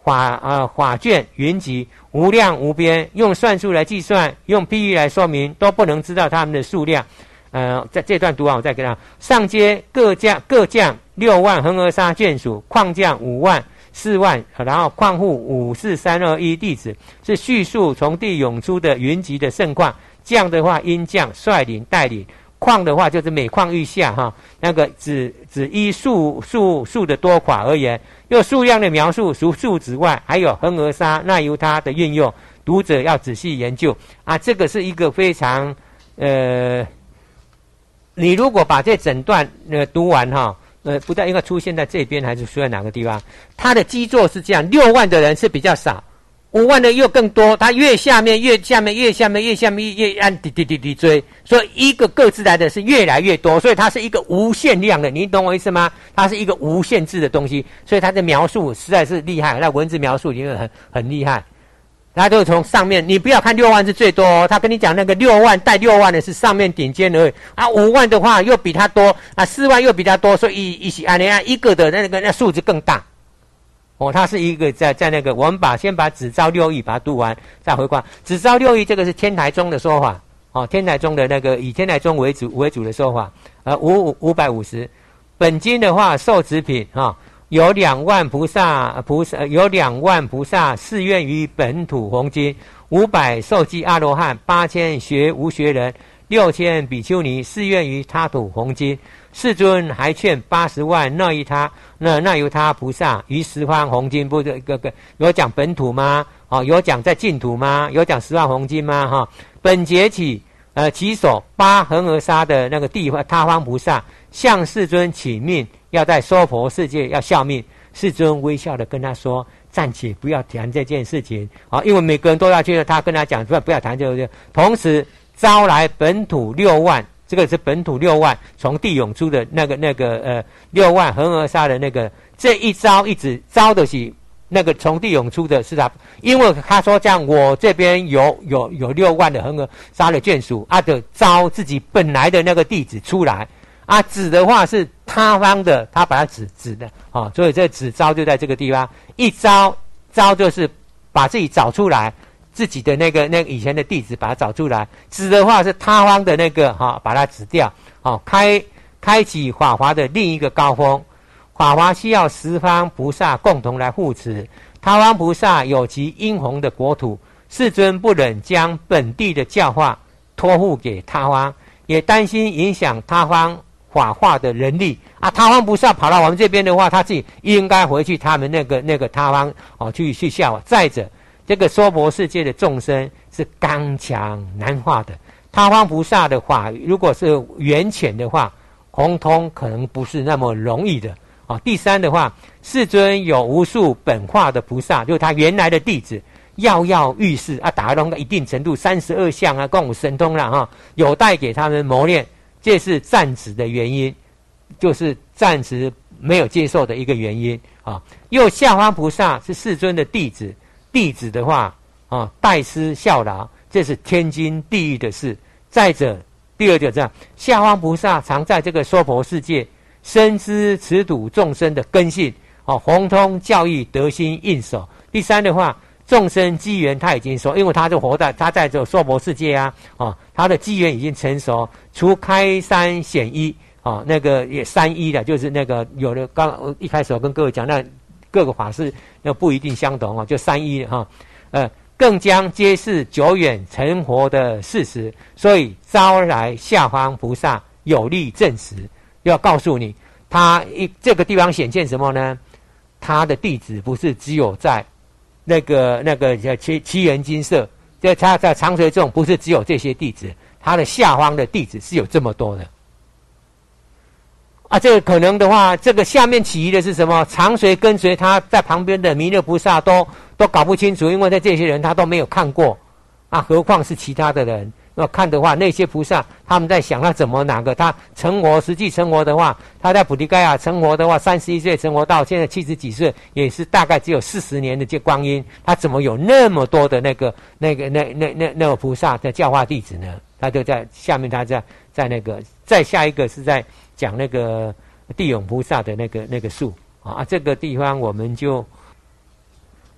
法呃法卷云集，无量无边，用算术来计算，用譬喻来说明，都不能知道它们的数量。呃，在这段读完，我再跟他上阶各将各将六万恒河沙眷属，矿将五万四万，然后矿户五四三二一弟子，是叙述从地涌出的云集的盛况。将的话，因将率领带领。矿的话就是每况愈下哈，那个只只依数数数的多寡而言，又数量的描述除数之外，还有恒河沙那由他的运用，读者要仔细研究啊。这个是一个非常呃，你如果把这整段呃读完哈，呃，不但应该出现在这边，还是出在哪个地方？它的基座是这样，六万的人是比较少。五万的又更多，它越下面越下面越下面越下面越按滴滴滴滴追，所以一个各自来的是越来越多，所以它是一个无限量的，你懂我意思吗？它是一个无限制的东西，所以它的描述实在是厉害，那文字描述已经很很厉害。它就从上面，你不要看六万是最多哦，他跟你讲那个六万带六万的是上面顶尖而已啊，五万的话又比它多啊，四万又比它多，所以一起按那一个的那个那数字更大。哦，它是一个在在那个，我们把先把只招六义把它读完，再回观只招六义，这个是天台宗的说法。哦，天台宗的那个以天台宗为主为主的说法，呃，五五五百五十。本经的话，受持品哈、哦，有两万菩萨菩萨有两万菩萨誓愿于本土弘经，五百受记阿罗汉，八千学无学人，六千比丘尼誓愿于他土弘经。世尊还劝八十万那由他那那由他菩萨于十方弘经，不这个个有讲本土吗？哦，有讲在净土吗？有讲十方弘经吗？哈、哦，本节起，呃，其手八恒河沙的那个地他方菩萨向世尊请命，要在娑婆世界要效命。世尊微笑的跟他说：“暂且不要谈这件事情啊、哦，因为每个人都要去。”他跟他讲：“不要不要谈这个。”同时招来本土六万。这个是本土六万从地涌出的那个那个呃六万恒河沙的那个，这一招一直招的是那个从地涌出的是他，因为他说这样，我这边有有有六万的恒河沙的眷属，啊的招自己本来的那个弟子出来，啊指的话是他方的，他把它指指的啊、哦，所以这指招就在这个地方，一招招就是把自己找出来。自己的那个那个以前的弟子把它找出来，指的话是他方的那个哈、哦，把它指掉，好、哦、开开启法华的另一个高峰。法华需要十方菩萨共同来护持，他方菩萨有其殷弘的国土，世尊不忍将本地的教化托付给他方，也担心影响他方法化的人力啊。他方菩萨跑到我们这边的话，他自己应该回去他们那个那个他方哦去去效法。再者。这个娑婆世界的众生是刚强难化的，他方菩萨的法如果是缘浅的话，宏通可能不是那么容易的啊、哦。第三的话，世尊有无数本化的菩萨，就是他原来的弟子，跃跃欲试啊，达到一定程度，三十二相啊，共五神通了哈、哦，有待给他们磨练，这是暂时的原因，就是暂时没有接受的一个原因啊、哦。又下方菩萨是世尊的弟子。弟子的话啊，代师效劳，这是天经地义的事。再者，第二就这样，下方菩萨常在这个娑婆世界，深知此土众生的根性，哦、啊，宏通教育得心应手。第三的话，众生机缘他已经熟，因为他就活在他在这个娑婆世界啊，啊，他的机缘已经成熟，除开山显一啊，那个也三一的，就是那个有的刚一开始我跟各位讲那。各个法师那不一定相同哦，就三一哈，呃，更将揭示久远成佛的事实，所以招来下方菩萨有力证实，要告诉你，他一这个地方显现什么呢？他的弟子不是只有在那个那个七七元金色，在他在长随众不是只有这些弟子，他的下方的弟子是有这么多的。啊，这个可能的话，这个下面起疑的是什么？常随跟随他在旁边的弥勒菩萨都都搞不清楚，因为在这些人他都没有看过啊，何况是其他的人。要看的话，那些菩萨他们在想他怎么哪个他成活，实际成活的话，他在菩提盖亚成活的话，三十一岁成活到现在七十几岁，也是大概只有四十年的这光阴，他怎么有那么多的那个那个那那那那个菩萨的教化弟子呢？他就在下面，他在在那个再下一个是在。讲那个地涌菩萨的那个那个树啊，这个地方我们就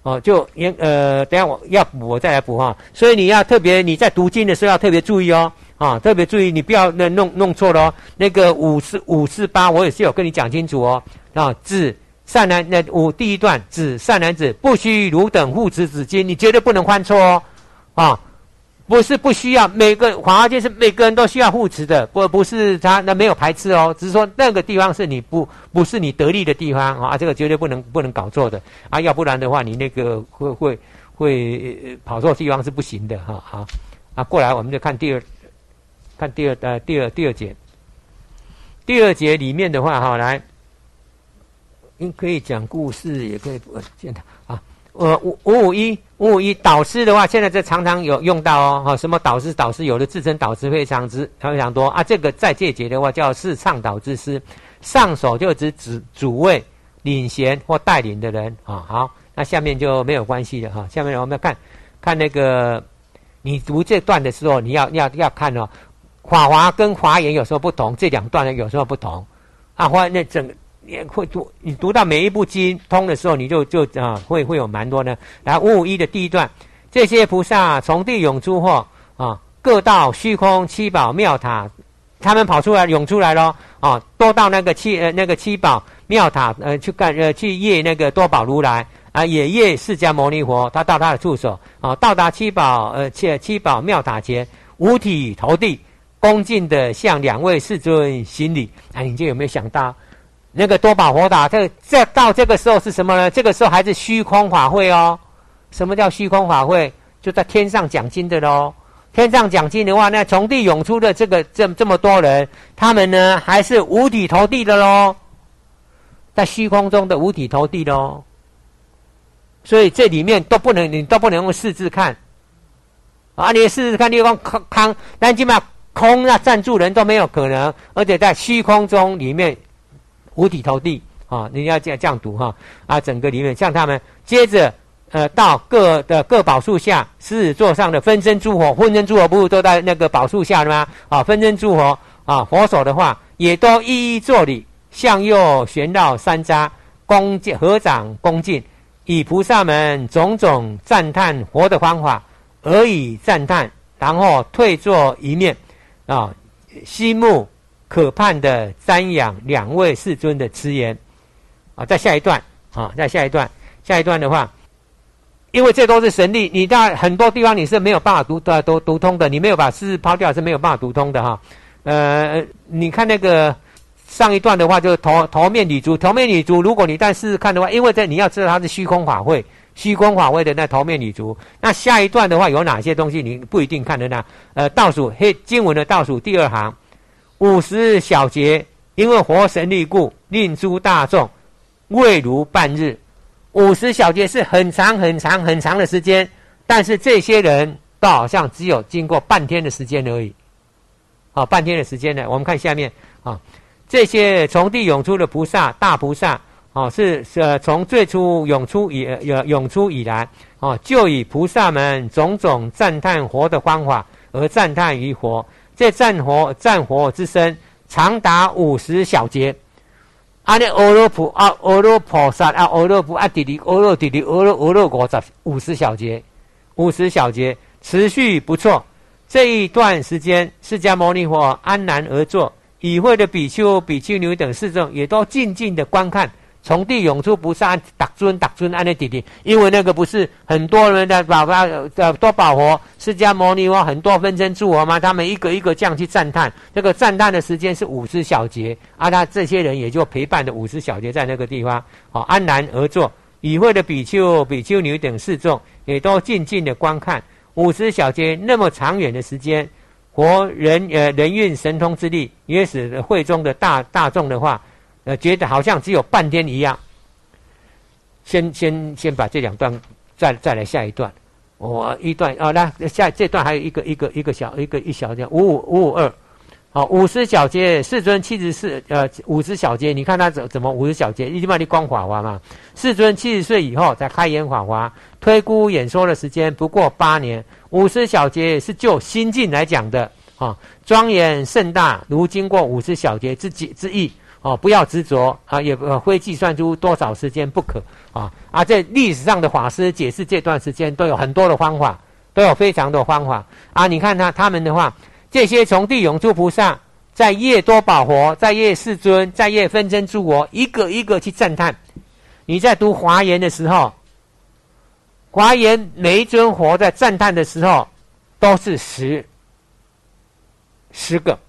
哦，就呃，等一下我要补，我再来补哈。所以你要特别，你在读经的时候要特别注意哦，啊，特别注意，你不要那弄弄错了哦。那个五四五四八，我也是有跟你讲清楚哦。啊，指善男那五第一段指善男子不须汝等护持紫金，你绝对不能犯错哦，啊。不是不需要，每个华华经是每个人都需要护持的，不不是他那没有排斥哦，只是说那个地方是你不不是你得力的地方啊，这个绝对不能不能搞错的啊，要不然的话你那个会会会跑错地方是不行的哈。好啊，过来我们就看第二看第二呃第二第二节，第二节里面的话哈，来，你可以讲故事，也可以呃见他啊。呃，五五五一五五一导师的话，现在这常常有用到哦，哈，什么导师导师，有的自称导师非常之非常多啊。这个在这节的话叫是倡导之师，上首就指指主位、领衔或带领的人啊。好，那下面就没有关系了哈。下面我们要看看那个你读这段的时候，你要要要看哦，法华跟华严有时候不同，这两段呢有时候不同啊。华那整。也会读，你读到每一部经通的时候，你就就啊会会有蛮多呢。来五五一的第一段，这些菩萨从地涌出后啊，各到虚空七宝庙塔，他们跑出来涌出来咯啊，多到那个七呃那个七宝庙塔呃去干呃去谒那个多宝如来啊，也谒释迦牟尼佛，他到他的处所啊，到达七宝呃七七宝庙塔前，五体投地，恭敬的向两位世尊行礼。啊，你就有没有想到？那个多宝佛塔，这这到这个时候是什么呢？这个时候还是虚空法会哦。什么叫虚空法会？就在天上讲经的咯。天上讲经的话，那从地涌出的这个这这么多人，他们呢还是五体投地的咯，在虚空中的五体投地咯。所以这里面都不能，你都不能用四字看啊！你试试看，你光空空，但起码空那站住人都没有可能，而且在虚空中里面。五体投地啊，你要这样这样读哈啊，整个里面像他们接着呃到各的各宝树下，狮子座上的分身诸佛，分身诸佛不是都在那个宝树下的吗？啊，分身诸佛啊，佛手的话也都一一作礼，向右旋绕三匝，恭敬合掌恭敬，以菩萨们种种赞叹佛的方法，而以赞叹，然后退坐一面啊，心目。可盼的瞻仰两位世尊的慈言啊，在下一段啊，在下一段，下一段的话，因为这都是神力，你到很多地方你是没有办法读的，都读通的，你没有把事实抛掉是没有办法读通的哈。呃，你看那个上一段的话，就是头头面女足，头面女足，如果你但试试看的话，因为这你要知道它是虚空法会，虚空法会的那头面女足，那下一段的话有哪些东西你不一定看得到？呃，倒数黑经文的倒数第二行。五十小节，因为佛神力故，令诸大众未如半日。五十小节是很长很长很长的时间，但是这些人都好像只有经过半天的时间而已。好、哦，半天的时间呢，我们看下面啊、哦，这些从地涌出的菩萨，大菩萨哦，是呃从最初涌出以呃涌出以来哦，就以菩萨们种种赞叹佛的方法而赞叹于佛。这赞佛赞佛之声长达五十小节，啊，那阿罗普啊，阿罗菩萨啊，阿罗普啊，滴滴，阿罗滴滴，阿罗阿罗五十五十小节，五十小节持续不错。这一段时间，释迦牟尼佛安然而坐，与会的比丘、比丘尼等四众也都静静的观看。从地涌出菩萨达尊达尊安的弟弟，因为那个不是很多人的宝宝呃多宝佛释迦牟尼佛很多分身诸佛吗？他们一个一个这样去赞叹，这个赞叹的时间是五十小节啊，他这些人也就陪伴的五十小节在那个地方，好、哦、安然而坐。与会的比丘、比丘尼等四众也都静静的观看五十小节那么长远的时间，佛人呃人运神通之力，也使会中的大大众的话。呃，觉得好像只有半天一样。先先先把这两段，再再来下一段。我、哦、一段啊，那下这段还有一个一个一个小一个一小节五五五五二，好五十小节，世尊七十四呃五十小节，你看他怎怎么五十小节？一般你光法华嘛，世尊七十岁以后才开演法华，推估演说的时间不过八年。五十小节是就心境来讲的啊，庄严盛大，如经过五十小节之之意。 哦，不要执着啊，也呃非计算出多少时间不可啊啊！这历史上的法师解释这段时间都有很多的方法，都有非常多的方法啊！你看他他们的话，这些从地永住菩萨，在业多宝佛，在业世尊，在业分真诸佛，一个一个去赞叹。你在读华严的时候，华严每一尊佛在赞叹的时候，都是十十个。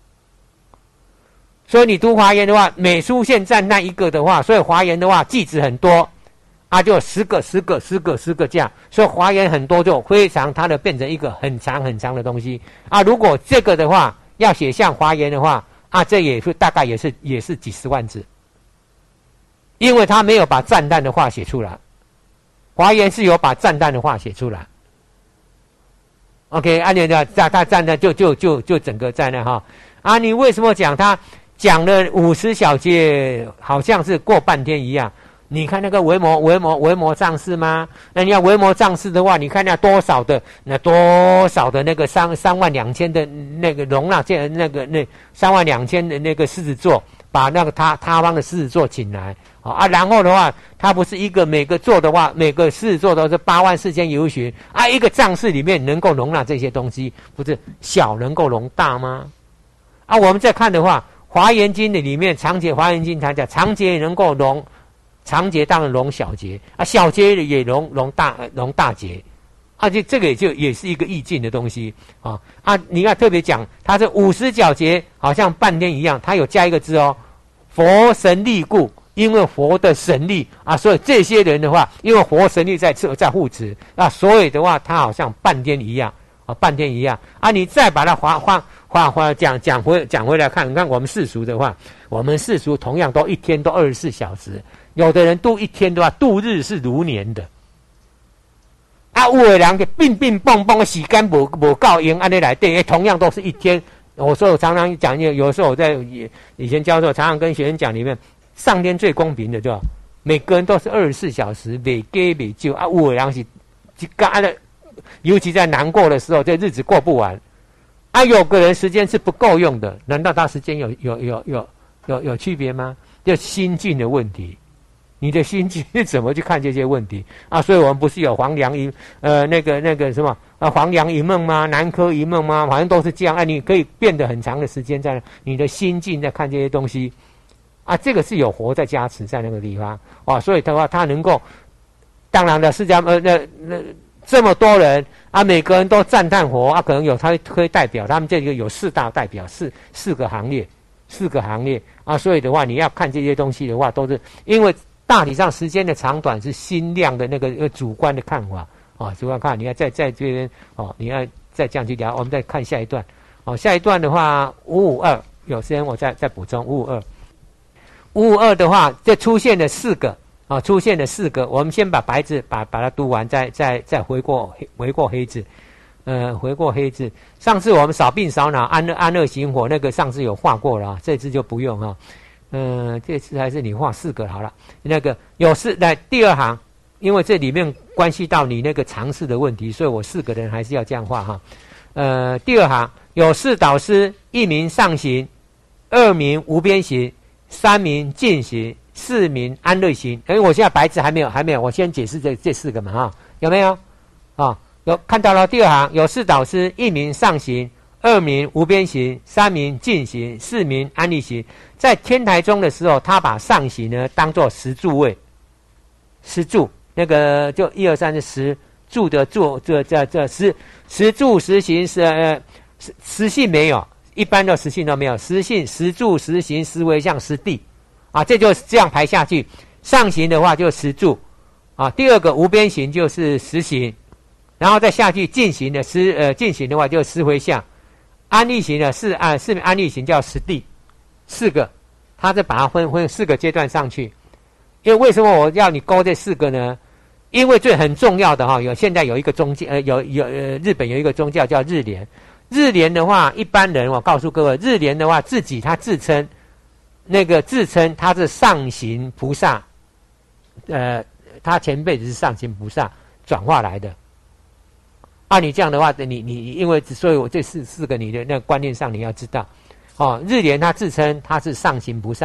所以你读华严的话，每出现赞叹一个的话，所以华严的话句子很多啊，就十个十个十个十个这样，所以华严很多就非常它的变成一个很长很长的东西啊。如果这个的话要写像华严的话啊，这也是大概也是也是几十万字，因为他没有把赞叹的话写出来，华严是有把赞叹的话写出来。OK， 按钮的他他赞叹就就就就整个在那哈啊，你为什么讲他？讲了五十小节，好像是过半天一样。你看那个维摩维摩维摩藏士吗？那你要维摩藏士的话，你看那多少的那多少的那个三三万两千的那个容纳这那个那三万两千的那个狮子座，把那个他他方的狮子座请来啊，然后的话，他不是一个每个座的话，每个狮子座都是八万四千由旬啊，一个藏室里面能够容纳这些东西，不是小能够容大吗？啊，我们再看的话。华严经的里面，长节华严经它讲长节能够容，长节当然容小节啊，小节也容容大容大节，啊，这这个也就也是一个意境的东西啊啊！你看特别讲，它是五十角节，好像半天一样，它有加一个字哦，佛神力故，因为佛的神力啊，所以这些人的话，因为佛神力在在护持啊，所以的话，它好像半天一样啊，半天一样啊，你再把它划划。话话讲讲回讲回来看，你看我们世俗的话，我们世俗同样都一天都二十四小时，有的人度一天的话，度日是如年的。啊，有的人病病蹦蹦，时间无无够用，安尼来对，同样都是一天。我说我常常讲，有时候我在以前教授常常跟学生讲，里面上天最公平的，对吧？每个人都是二十四小时，每给每救啊，有的人是一干的，尤其在难过的时候，这日子过不完。啊，有个人时间是不够用的，难道他时间有有有有有有区别吗？就心境的问题，你的心境怎么去看这些问题啊？所以我们不是有黄粱一呃那个那个什么啊黄粱一梦吗？南柯一梦吗？反正都是这样啊。你可以变得很长的时间在你的心境在看这些东西啊，这个是有活在加持在那个地方啊，所以的话他能够，当然了，释迦呃那那。这么多人啊，每个人都赞叹佛啊，可能有他可以代表，他们这个有四大代表，四四个行列，四个行列啊，所以的话，你要看这些东西的话，都是因为大体上时间的长短是心量的那个呃主观的看法啊，主观看，你要再在这边哦，你要再这样去聊，我们再看下一段哦，下一段的话五五二，有时间我再再补充五五二，五五二的话，这出现了四个。啊，出现了四个，我们先把白字把把它读完，再再再回过回过黑字，呃，回过黑字。上次我们扫病扫脑安乐安乐行火那个上次有画过了，这次就不用哈。嗯、呃，这次还是你画四个好了。那个有四来第二行，因为这里面关系到你那个常识的问题，所以我四个人还是要这样画哈。呃，第二行有四导师，一名上行，二名无边行，三名进行。四名安乐行，因为我现在白纸还没有，还没有，我先解释这这四个嘛哈，有没有？啊，有看到了第二行有四导师，一名上行，二名无边行，三名进行，四名安立行。在天台中的时候，他把上行呢当作十住位，十住那个就一二三是十住的住，这这这十十住十行是呃十十性没有，一般的十性都没有，十性十住十行十为相十地。啊，这就是这样排下去。上行的话就十住，啊，第二个无边行就是十行，然后再下去进行的十呃进行的话就十回向，安立行的四啊四安立行叫十地，四个，他再把它分分四个阶段上去。因为为什么我要你勾这四个呢？因为最很重要的哈，有现在有一个宗教呃有有呃日本有一个宗教叫日莲，日莲的话一般人我告诉各位，日莲的话自己他自称。那个自称他是上行菩萨，呃，他前辈子是上行菩萨转化来的。按你这样的话，你你因为所以我这四四个你的那个观念上你要知道，哦，日莲他自称他是上行菩萨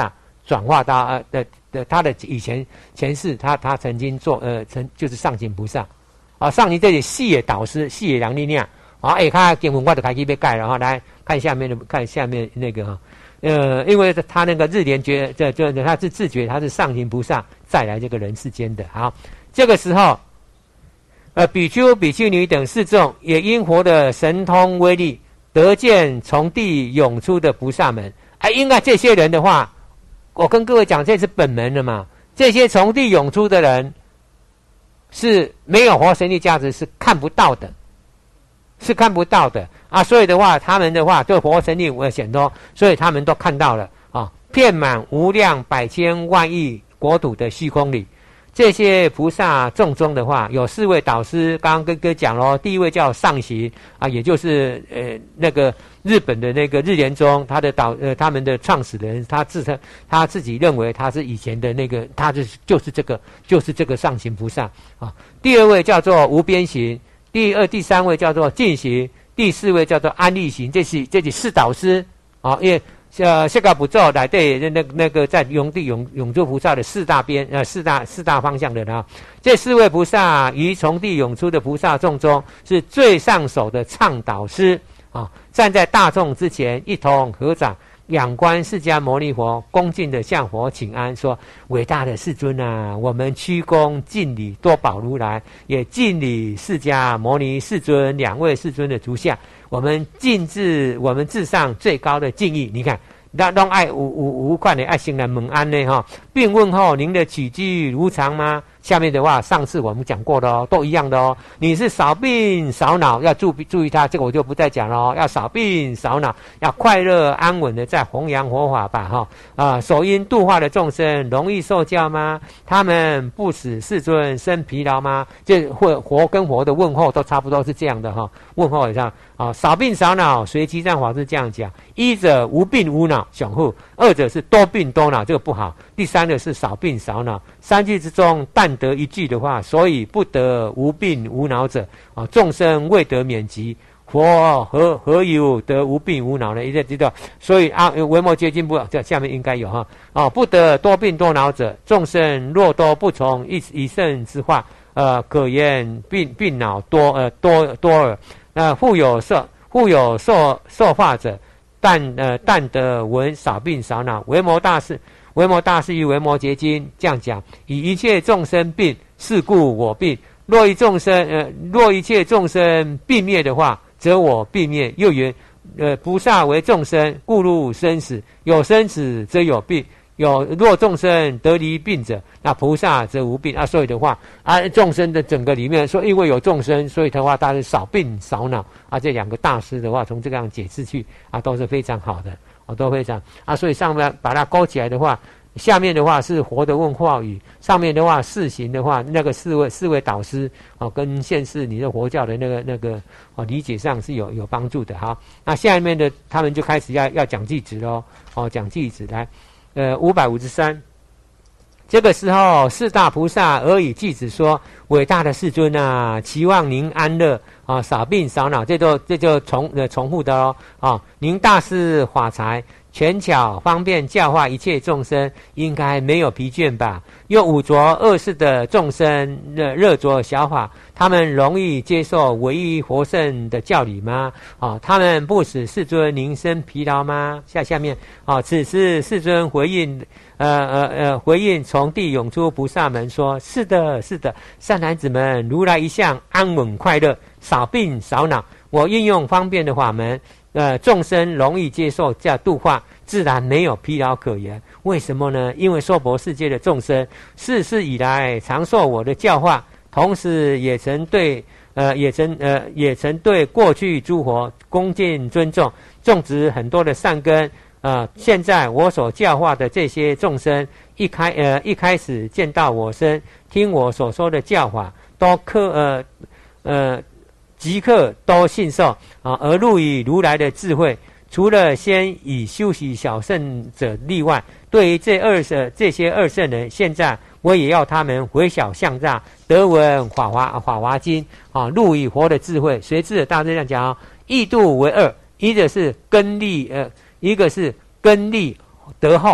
转化到呃的的他的以前前世，他他曾经做呃曾就是上行菩萨啊，上行这里四个导师，四个人力量啊，哎，看经文我就开始被盖了哈，来看下面的看下面那个哈，呃，因为他那个日莲觉这这他是自觉他是上行菩萨再来这个人世间的，好，这个时候。呃，比丘、比丘尼等四众也因佛的神通威力，得见从地涌出的菩萨门。哎，应该这些人的话，我跟各位讲，这是本门了嘛。这些从地涌出的人，是没有活神力价值，是看不到的，是看不到的啊。所以的话，他们的话对活神力我显多，所以他们都看到了啊，遍满无量百千万亿国土的虚空里。这些菩萨众中的话，有四位导师，刚刚跟哥讲咯，第一位叫上行啊，也就是呃那个日本的那个日莲宗，他的导呃他们的创始人，他自称他自己认为他是以前的那个，他就是就是这个就是这个上行菩萨啊。第二位叫做无边行，第二第三位叫做净行，第四位叫做安立行，这是这是四导师啊，因为。呃，这个步骤来对那那个在涌地涌涌出菩萨的四大边呃四大四大方向的呢，这四位菩萨于从地涌出的菩萨众中是最上首的倡导师啊，站在大众之前一同合掌仰观释迦牟尼佛，恭敬的向佛请安，说：伟大的世尊啊，我们屈躬敬礼多宝如来，也敬礼释迦牟尼世尊两位世尊的足下。我们尽至我们至上最高的敬意，你看，那让爱无无无款的爱心来蒙安呢哈，并问候您的起居如常吗？下面的话，上次我们讲过的哦，都一样的哦。你是少病少恼，要注注意它，这个我就不再讲了哦。要少病少恼，要快乐安稳的在弘扬佛法吧哈啊！所因度化的众生容易受教吗？他们不使世尊生疲劳吗？这或活跟活的问候都差不多是这样的哈。问候一下啊，少病少恼，随其上法师这样讲：一者无病无恼，雄厚；二者是多病多恼，这个不好。第三个是少病少恼，三句之中但得一句的话，所以不得无病无恼者啊，众生未得免疾，佛何何有得无病无恼呢？一直知道，所以啊，维摩诘经部这下面应该有哈啊，不得多病多恼者，众生若多不从一一乘之话，呃，可言病病恼多呃多多耳。那复有受复有受受化者，但呃但得闻少病少恼。维摩大师。维摩大师于维摩诘经这样讲：以一切众生病，是故我病。若一众生呃，若一切众生病灭的话，则我病灭。又云：呃，菩萨为众生，故入生死。有生死，则有病。有若众生得离病者，那菩萨则无病啊。所以的话啊，众生的整个里面说，因为有众生，所以的话，他是少病少恼啊。这两个大师的话，从这个样解释去啊，都是非常好的。我都非常啊，所以上面把它勾起来的话，下面的话是活的问话语，上面的话四行的话，那个四位四位导师哦，跟现世你的佛教的那个那个哦理解上是有有帮助的哈。那下面的他们就开始要要讲偈子喽，哦讲偈子来，呃五百五十三。这个时候，四大菩萨而以偈子说：伟大的世尊啊，期望您安乐啊，少病少恼，这就这就重呃重复的哦啊，您大施法财，权巧方便教化一切众生，应该没有疲倦吧？又五浊恶世的众生热热着小法，他们容易接受唯一活圣的教理吗？啊，他们不使世尊您生疲劳吗？下下面啊，此时世尊回应。呃呃呃，回应从地涌出菩萨们说：是的，是的，善男子们，如来一向安稳快乐，少病少恼。我运用方便的法门，呃，众生容易接受这度化，自然没有疲劳可言。为什么呢？因为娑婆世界的众生，世世以来常受我的教化，同时也曾对呃也曾呃也曾对过去诸佛恭敬尊重，种植很多的善根。呃，现在我所教化的这些众生，一开呃一开始见到我身，听我所说的教法，都刻呃呃即刻都信受啊，而入于如来的智慧。除了先以修习小圣者例外，对于这二圣这些二圣人，现在我也要他们回小向大，得闻法华法华经啊，入于佛的智慧。随之大致上讲啊，异度为二，一个是根利呃。一个是根利德厚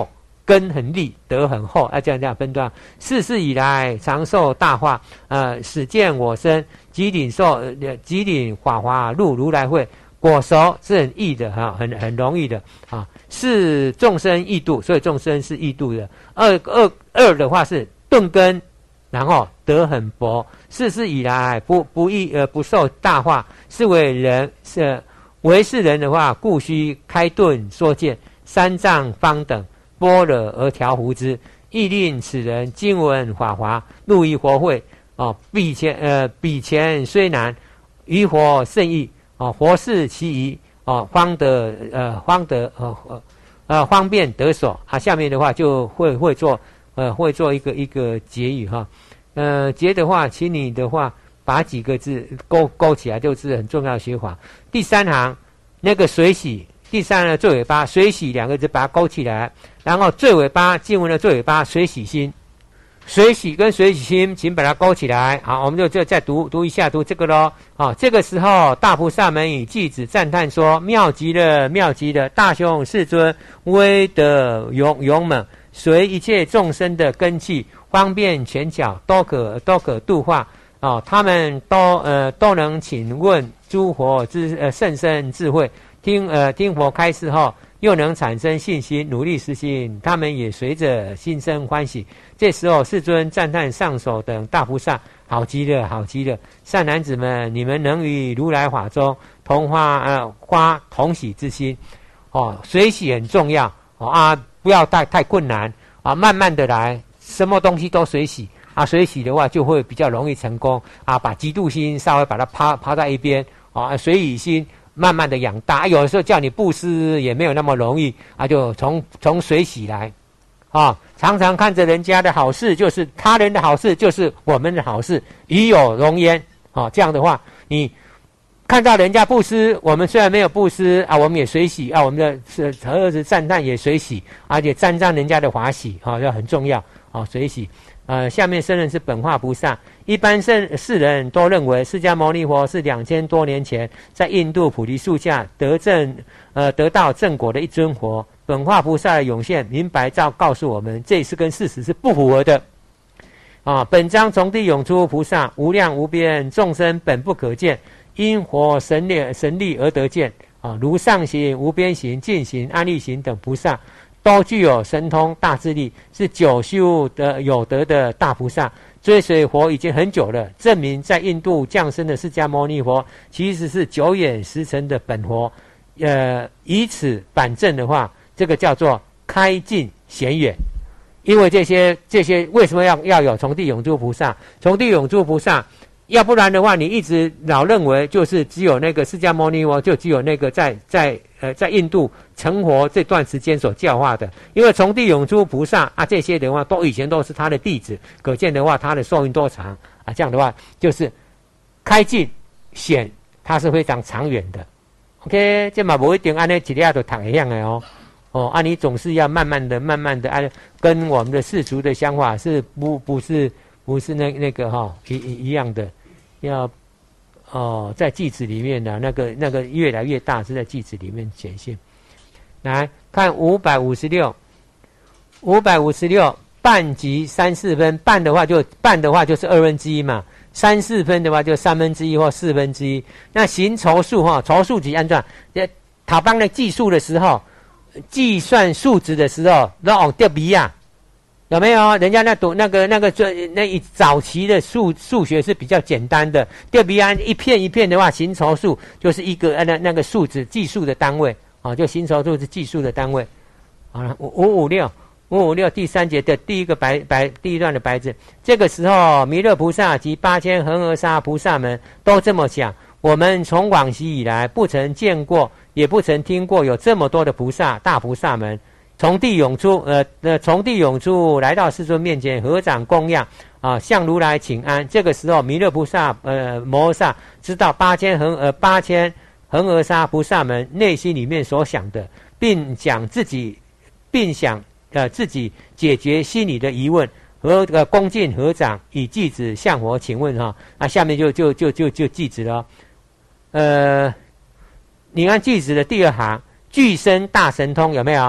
根很利，德很厚，啊，这样这样分段。世世以来，常受大化，呃，始见我身，即领受，呃，即领法华入如来会。果熟是很易的哈，很很容易的啊。是众生易度，所以众生是易度的。二二二的话是顿根，然后德很薄。世世以来不不易呃不受大化，是为人是为是人的话，故须开顿说见，三藏方等般若而调伏之，亦令此人经闻法华，入于佛会哦。彼前呃彼前虽难，于佛甚易。哦，佛事其宜哦，方得呃方得呃呃方便得所啊。下面的话就会会做呃会做一个一个结语哈，呃结的话，请你的话把几个字勾勾起来，就是很重要的学法。第三行那个水洗，第三呢最尾巴水洗两个字把它勾起来，然后最尾巴经文的最尾巴水洗心。水洗跟水洗心，请把它勾起来。好，我们就就再读读一下，读这个咯。好、哦，这个时候大菩萨们以偈子赞叹说：妙极了，妙极了！大雄世尊威德勇勇猛，随一切众生的根器，方便权巧，都可都可度化。哦，他们都呃都能请问诸佛之呃甚深智慧，听呃听佛开示后，又能产生信心，努力实行，他们也随着心生欢喜。这时候世尊赞叹上首等大菩萨：好极了，好极了！善男子们，你们能于如来法中同花呃花同喜之心。哦，水洗很重要哦啊，不要太太困难啊，慢慢的来，什么东西都水洗啊，水洗的话就会比较容易成功啊。把嫉妒心稍微把它抛抛在一边啊，水洗心慢慢的养大。啊、有的时候叫你布施也没有那么容易啊，就从从水洗来。啊，常常看着人家的好事，就是他人的好事，就是我们的好事，与有荣焉。啊，这样的话，你看到人家布施，我们虽然没有布施啊，我们也随喜啊，我们的是儿子赞叹也随喜，而且沾沾人家的华喜，啊，这很重要啊，随喜。呃，下面僧人是本化菩萨，一般世世人都认为释迦牟尼佛是两千多年前在印度菩提树下得正呃得到正果的一尊佛。本化菩萨的涌现，明白照告诉我们，这是跟事实是不符合的。啊，本章从地涌出菩萨，无量无边众生本不可见，因佛神力神力而得见。啊，如上行、无边行、尽行、安立行等菩萨，都具有神通大智力，是久修的有德的大菩萨。追随佛已经很久了，证明在印度降生的释迦牟尼佛，其实是久远时辰的本佛。呃，以此反证的话，这个叫做开尽显远。因为这些这些为什么要要有从地涌出菩萨？从地涌出菩萨，要不然的话，你一直老认为就是只有那个释迦牟尼佛，就只有那个在在呃在印度成活这段时间所教化的。因为从地涌出菩萨啊，这些的话都以前都是他的弟子，可见的话他的寿命多长啊？这样的话就是开尽显，它是非常长远的。OK， 这嘛不一定按那几下都读一样的哦。哦，啊，你总是要慢慢的、慢慢的，啊，跟我们的世俗的想法是不不是不是那那个哈、哦、一一样的，要哦在偈子里面的、啊、那个那个越来越大是在偈子里面显现。来看五百五十六，五百五十六半及三四分，半的话就半的话就是二分之一嘛。三四分的话就三分之一或四分之一。那行筹数哈，筹数级按照塔邦的计数的时候，计算数值的时候，那往掉笔啊，有没有？人家那读那个那个那一早期的数数学是比较简单的，掉笔按一片一片的话，行筹数就是一个那那个数值计数的单位啊，就行筹数是计数的单位。好了，五五五六。五五六第三节的第一个白白第一段的白字，这个时候弥勒菩萨及八千恒河沙菩萨们都这么想：我们从往昔以来不曾见过，也不曾听过有这么多的菩萨大菩萨们从地涌出，呃呃从地涌出来到世尊面前合掌供养啊，向如来请安。这个时候弥勒菩萨呃摩诃萨知道八千恒呃八千恒河沙菩萨们内心里面所想的，并想自己并想。呃，自己解决心里的疑问，和呃恭敬合掌，以偈子向佛请问哈。啊，下面就就就就就偈子了。呃，你看偈子的第二行，具身大神通有没有？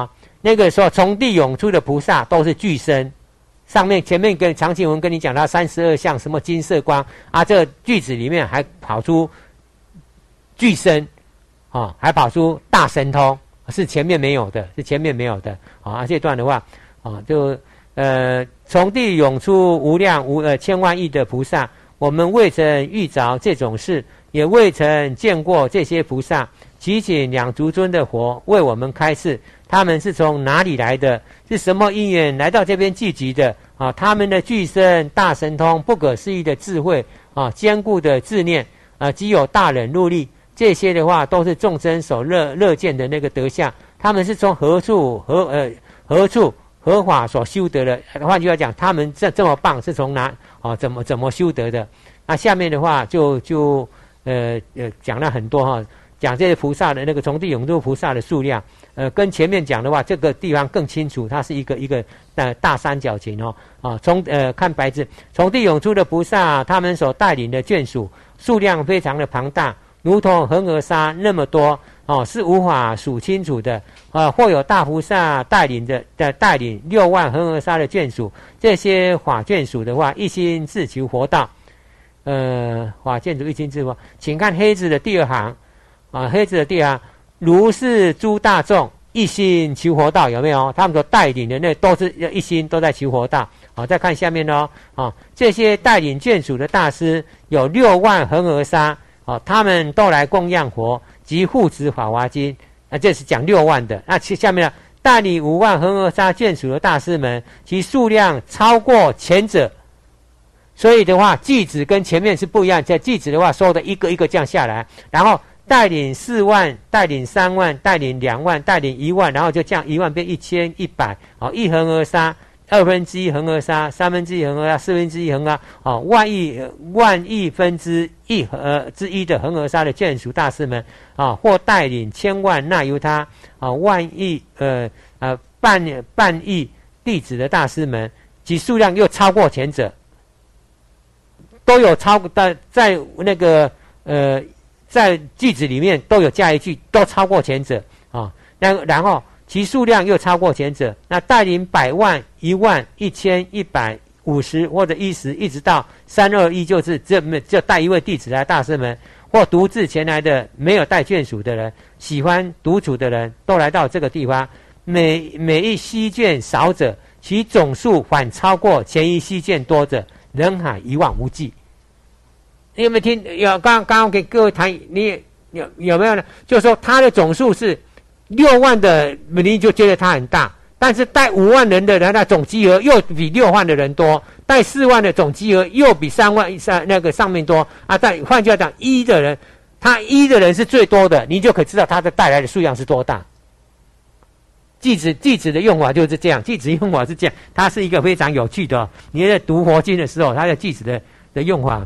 那个时候从地涌出的菩萨都是具身。上面前面跟常庆文跟你讲到三十二相什么金色光啊，这个句子里面还跑出具身啊，还跑出大神通，是前面没有的，是前面没有的啊。这段的话啊，就呃从地涌出无量无呃千万亿的菩萨，我们未曾遇着这种事，也未曾见过这些菩萨。祈请两足尊的佛为我们开示，他们是从哪里来的？是什么因缘来到这边聚集的？啊，他们的具身、大神通、不可思议的智慧啊，坚固的智念啊，既有大忍辱力，这些的话都是众生所乐乐见的那个德相。他们是从何处何呃何处何法所修得的？换句话讲，他们这这么棒是从哪啊？怎么怎么修得的？那下面的话就就呃呃讲了很多哈。讲这些菩萨的那个从地涌出菩萨的数量，呃，跟前面讲的话，这个地方更清楚，它是一个一个呃大三角形哦，啊，从呃看白字，从地涌出的菩萨，他们所带领的眷属数量非常的庞大，如同恒河沙那么多哦，是无法数清楚的啊。或有大菩萨带领的的带领六万恒河沙的眷属，这些法眷属的话，一心自求佛道，呃，法眷属一心自佛，请看黑字的第二行。啊，黑字的地啊，如是诸大众一心求佛道，有没有？他们所带领的那都是一心都在求佛道。好，再看下面哦，啊，这些带领眷属的大师有六万恒河沙，啊，他们都来供养佛及护持法华经。啊，这是讲六万的。那下面呢，带领五万恒河沙眷属的大师们，其数量超过前者。所以的话，句子跟前面是不一样。在句子的话，说的一个一个这样下来，然后。带领四万，带领三万，带领两万，带领一万，然后就降一万变一千一百，哦，一恒河沙，二分之一恒河沙，三分之一恒河沙，四分之一恒河沙，哦，万亿万亿分之一呃之一的恒河沙的眷属大师们，啊，或带领千万那由他，啊，万亿呃呃半半亿弟子的大师们，其数量又超过前者，都有超在在那个呃。在句子里面都有加一句，都超过前者啊。那然后其数量又超过前者，那带领百万、一万、一千、一百、五十或者一十，一直到三二一，就是这就带一位弟子来大师们，或独自前来的没有带眷属的人，喜欢独处的人，都来到这个地方。每每一西眷少者，其总数反超过前一西眷多者，人海一望无际。你有没有听？有刚刚刚给各位谈，你有有没有呢？就是说，它的总数是六万的，你就觉得它很大；但是带五万人的人，那总集合又比六万的人多；带四万的总集合又比三万上那个上面多啊。但换句话讲，一的人，他一的人是最多的，你就可以知道他的带来的数量是多大。句子句子的用法就是这样，句子用法是这样，它是一个非常有趣的、哦。你在读佛经的时候，它的句子的的用法。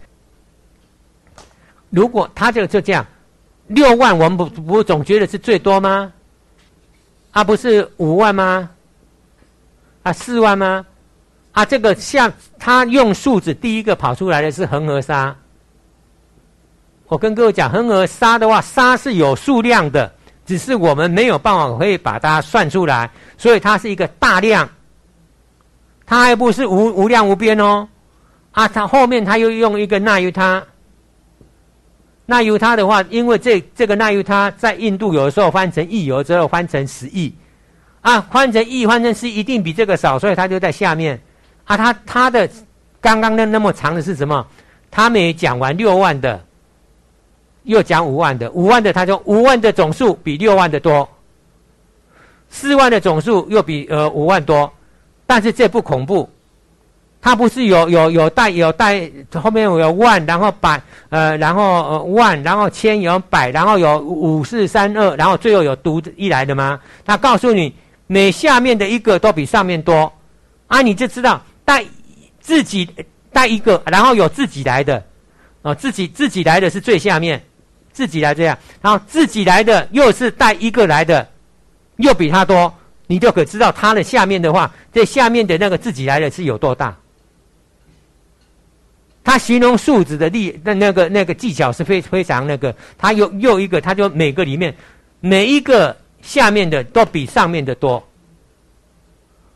如果他就就这样，六万我们不不总觉得是最多吗？啊，不是五万吗？啊，四万吗？啊，这个像他用数字第一个跑出来的是恒河沙。我跟各位讲，恒河沙的话，沙是有数量的，只是我们没有办法可以把它算出来，所以它是一个大量，它还不是无无量无边哦。啊，它后面他又用一个那由他。那由他的话，因为这这个那由他在印度有的时候翻成亿，有的时候翻成十亿，啊，翻成亿翻成十一定比这个少，所以他就在下面。啊，他他的刚刚那那么长的是什么？他没讲完六万的，又讲五万的，五万的他说五万的总数比六万的多，四万的总数又比呃五万多，但是这不恐怖。它不是有有有带有带后面有万，然后百呃，然后呃万，然后千有百，然后有五四三二，然后最后有独一来的吗？他告诉你，每下面的一个都比上面多，啊，你就知道带自己带一个，然后有自己来的，哦，自己自己来的是最下面，自己来这样，然后自己来的又是带一个来的，又比他多，你就可知道他的下面的话，这下面的那个自己来的是有多大。他形容数字的力，那那个那个技巧是非非常那个，他又又一个，他就每个里面每一个下面的都比上面的多，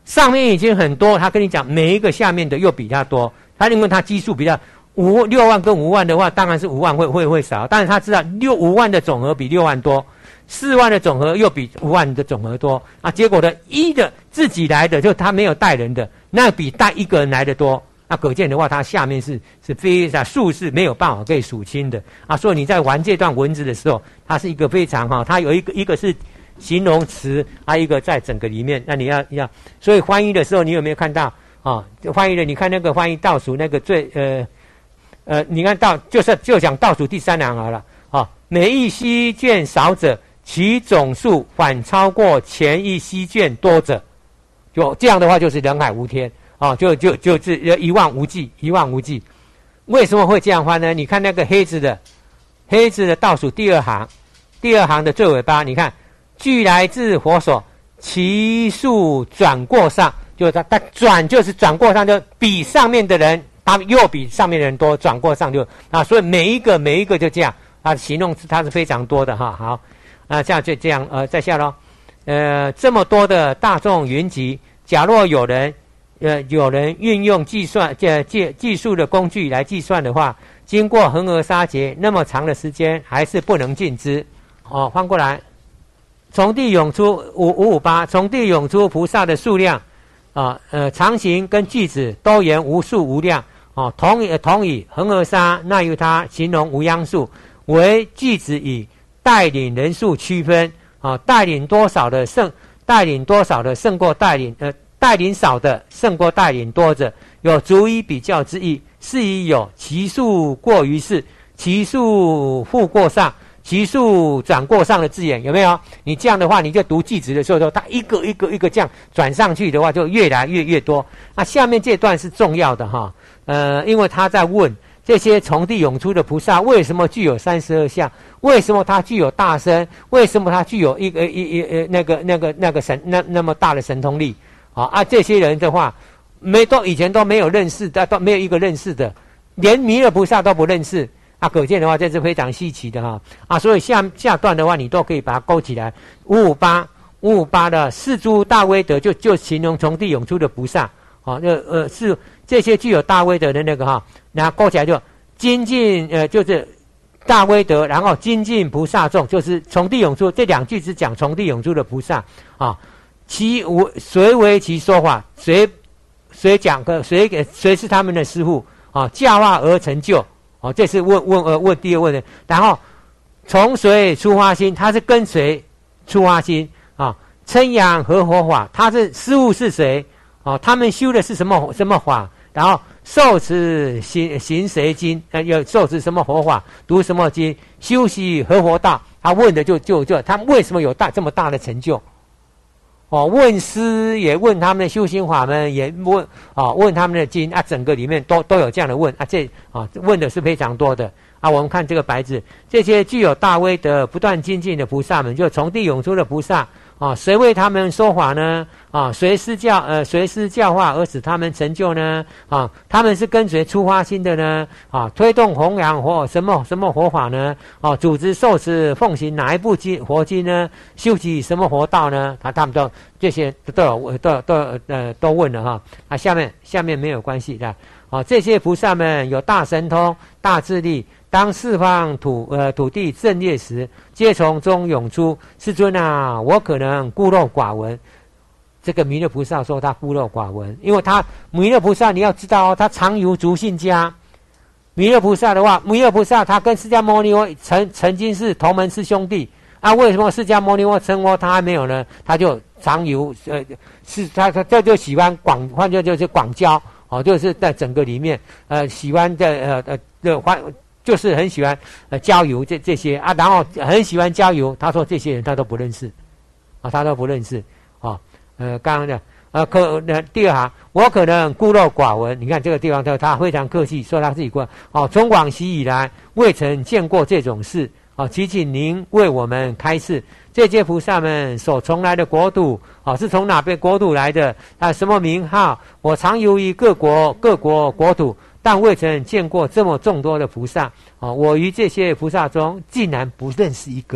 上面已经很多，他跟你讲每一个下面的又比他多，他因为他基数比较五六万跟五万的话，当然是五万会会会少，但是他知道六五万的总和比六万多，四万的总和又比五万的总和多啊，结果的一的自己来的就他没有带人的，那比带一个人来的多。那可见的话，它下面是是非常数是没有办法可以数清的啊，所以你在玩这段文字的时候，它是一个非常哈、哦，它有一个一个是形容词啊，一个在整个里面，那你要要，所以翻译的时候，你有没有看到啊？翻译的，你看那个翻译倒数那个最呃呃，你看到就是就讲倒数第三行好了啊，每一息卷少者，其总数反超过前一息卷多者，就这样的话就是人海无天。哦，就就就是一望无际，一望无际。为什么会这样翻呢？你看那个黑字的，黑字的倒数第二行，第二行的最尾巴，你看，俱来自火所，其数转过上，就是它它转就是转过上，就比上面的人，他又比上面的人多，转过上就啊，所以每一个每一个就这样，啊，形容词它是非常多的哈。好，啊，这样就这样，呃，再下咯，呃，这么多的大众云集，假若有人。呃，有人运用计算、这技技术的工具来计算的话，经过恒河沙劫那么长的时间，还是不能尽知。哦，翻过来，从地涌出五五五八，从地涌出菩萨的数量啊，呃，常行跟句子都言无数无量。哦，同以同以恒河沙那由他形容无央数，为句子以带领人数区分。啊，带领多少的胜，带领多少的胜过带领呃。带领少的胜过带领多者，有逐一比较之意。是以有其数过于是，其数负过上，其数转过上的字眼，有没有？你这样的话，你就读句子的时候，说它一个一个一个这样转上去的话，就越来越越多。那下面这段是重要的哈，呃，因为他在问这些从地涌出的菩萨为什么具有三十二相？为什么他具有大身？为什么他具有一个一一呃那个那个那个神那那么大的神通力？啊啊！这些人的话，没都以前都没有认识的，都没有一个认识的，连弥勒菩萨都不认识啊！可见的话，这是非常稀奇的哈啊！所以下下段的话，你都可以把它勾起来。五五八五五八的四诸大威德，就就形容从地涌出的菩萨啊，那呃是这些具有大威德的那个哈，然后勾起来就精进呃就是大威德，然后精进菩萨众，就是从地涌出这两句是讲从地涌出的菩萨啊。其无谁为其说法？谁谁讲个谁给谁是他们的师父啊？教化而成就哦，这是问问呃问第二问的。然后从谁出发心？他是跟随出发心啊。称扬和佛法，他是师父是谁啊？他们修的是什么什么法？然后受持行行谁经？呃，要受持什么佛法？读什么经？修习何佛道？他问的就就就他为什么有大这么大的成就？哦，问师也问他们的修行法门，也问啊问他们的经啊，整个里面都都有这样的问啊，这啊问的是非常多的啊。我们看这个白字，这些具有大威德、不断精进的菩萨们，就从地涌出的菩萨啊，谁为他们说法呢？啊，谁施教呃谁施教化而使他们成就呢？啊，他们是跟随出发心的呢？啊，推动弘扬或什么什么佛法呢？啊，组织受持奉行哪一部经佛经呢？修习什么佛道呢？他他们都这些都有都有都有呃都问了哈。啊，下面下面没有关系的。啊，这些菩萨们有大神通、大智力，当四方土呃土地震裂时，皆从中涌出。世尊啊，我可能孤陋寡闻。这个弥勒菩萨说他孤陋寡闻，因为他弥勒菩萨你要知道哦，他常游族姓家。弥勒菩萨的话，弥勒菩萨他跟释迦牟尼佛曾曾经是同门师兄弟啊。为什么释迦牟尼佛称呼他还没有呢？他就常游呃是他他这就喜欢广，换句就是广交哦，就是在整个里面呃喜欢的呃呃的欢就是很喜欢呃交游这这些啊，然后很喜欢交游。他说这些人他都不认识啊，他都不认识啊。呃，刚刚的呃，可呃第二行，我可能孤陋寡闻。你看这个地方，他他非常客气，说他自己过哦，从往昔以来未曾见过这种事哦，祈请您为我们开示。这些菩萨们所从来的国度哦，是从哪边国度来的？啊，什么名号？我常游于各国各国国土，但未曾见过这么众多的菩萨哦。我于这些菩萨中，竟然不认识一个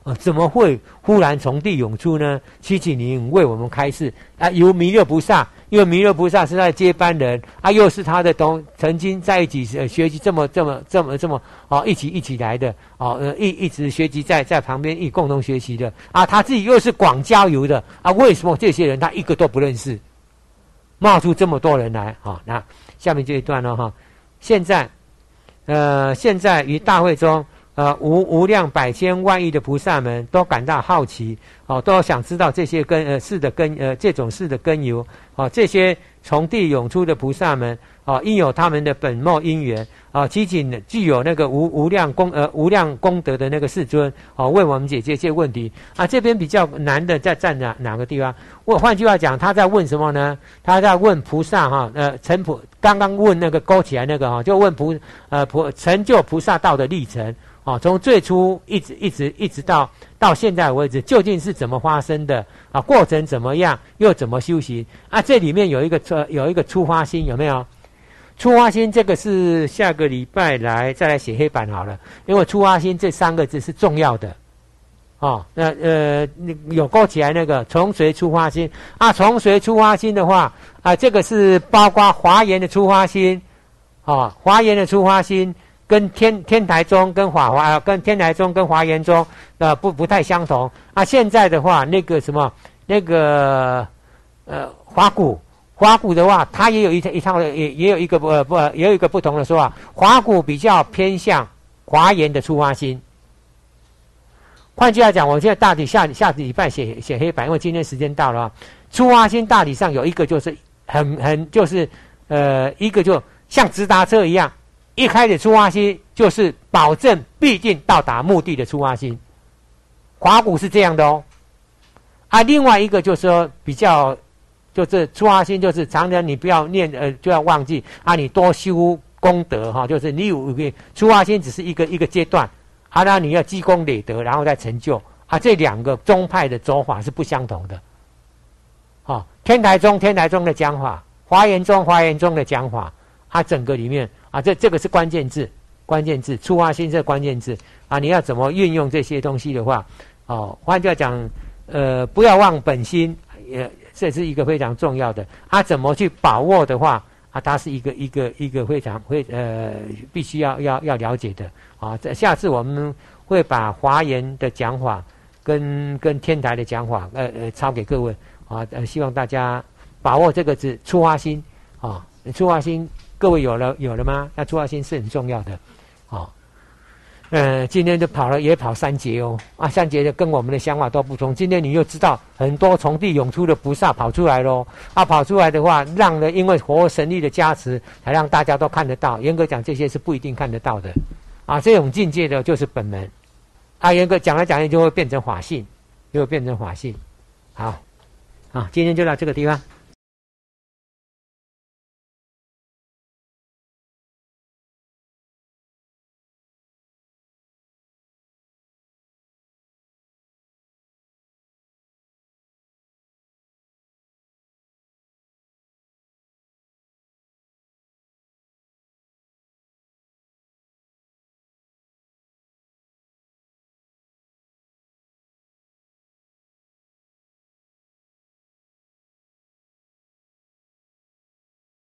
呃，怎么会忽然从地涌出呢？七七零为我们开示啊，由弥勒菩萨，因为弥勒菩萨是他的接班人啊，又是他的同曾经在一起呃学习这么这么这么这么哦，一起一起来的哦，呃一一直学习在在旁边一共同学习的啊，他自己又是广交游的啊，为什么这些人他一个都不认识？冒出这么多人来啊、哦？那下面这一段呢哈，现在呃现在于大会中。呃，无无量百千万亿的菩萨们都感到好奇，哦，都想知道这些根呃事的根呃这种事的根由，哦，这些从地涌出的菩萨们，哦，因有他们的本末因缘，啊，其仅具有那个无无量功呃无量功德的那个世尊，哦，为我们解决这些问题啊。这边比较难的在在哪哪个地方？我换句话讲，他在问什么呢？他在问菩萨哈，呃，成菩刚刚问那个勾起来那个哈，就问菩呃菩成就菩萨道的历程。哦，从最初一直一直一直到到现在为止，究竟是怎么发生的啊？过程怎么样？又怎么修行啊？这里面有一个呃有一个出发心，有没有？出发心这个是下个礼拜来再来写黑板好了，因为出发心这三个字是重要的。哦，那呃有勾起来那个从谁出发心啊？从谁出发心的话啊，这个是包括华严的出发心，啊，华严的出发心。跟天天台宗跟法华跟天台宗跟华严宗呃不不太相同啊。现在的话，那个什么那个呃华古华古的话，它也有一一套的也也有一个呃不也有一个不同的说法。华古比较偏向华严的出发心。换句话讲，我现在大体下下礼拜写写黑板，因为今天时间到了啊。出发心大体上有一个就是很很就是呃一个就像直达车一样。一开始出发心就是保证必定到达目的的出发心，华古是这样的哦。啊，另外一个就是说比较，就是出发心就是常常你不要念呃就要忘记啊，你多修功德哈、哦，就是你有一个出发心只是一个一个阶段，啊，那你要积功累德，然后再成就啊，这两个宗派的走法是不相同的。哦，天台宗天台宗的讲法，华严宗华严宗的讲法，它整个里面。啊，这这个是关键字，关键字，出发心是关键字啊！你要怎么运用这些东西的话，哦，换句话讲，呃，不要忘本心，也这是一个非常重要的。啊，怎么去把握的话，啊，它是一个一个一个非常会呃，必须要要要了解的啊。这下次我们会把华严的讲法跟跟天台的讲法，呃呃，抄给各位啊，呃，希望大家把握这个字，出发心啊，出发心。各位有了有了吗？那出发心是很重要的，哦，呃，今天就跑了也跑三节哦，啊，三节的跟我们的想法都不同。今天你又知道很多从地涌出的菩萨跑出来咯，啊，跑出来的话，让呢因为佛神力的加持，才让大家都看得到。严格讲，这些是不一定看得到的，啊，这种境界的就是本门，啊，严格讲来讲去就会变成法性，就会变成法性。好，啊，今天就到这个地方。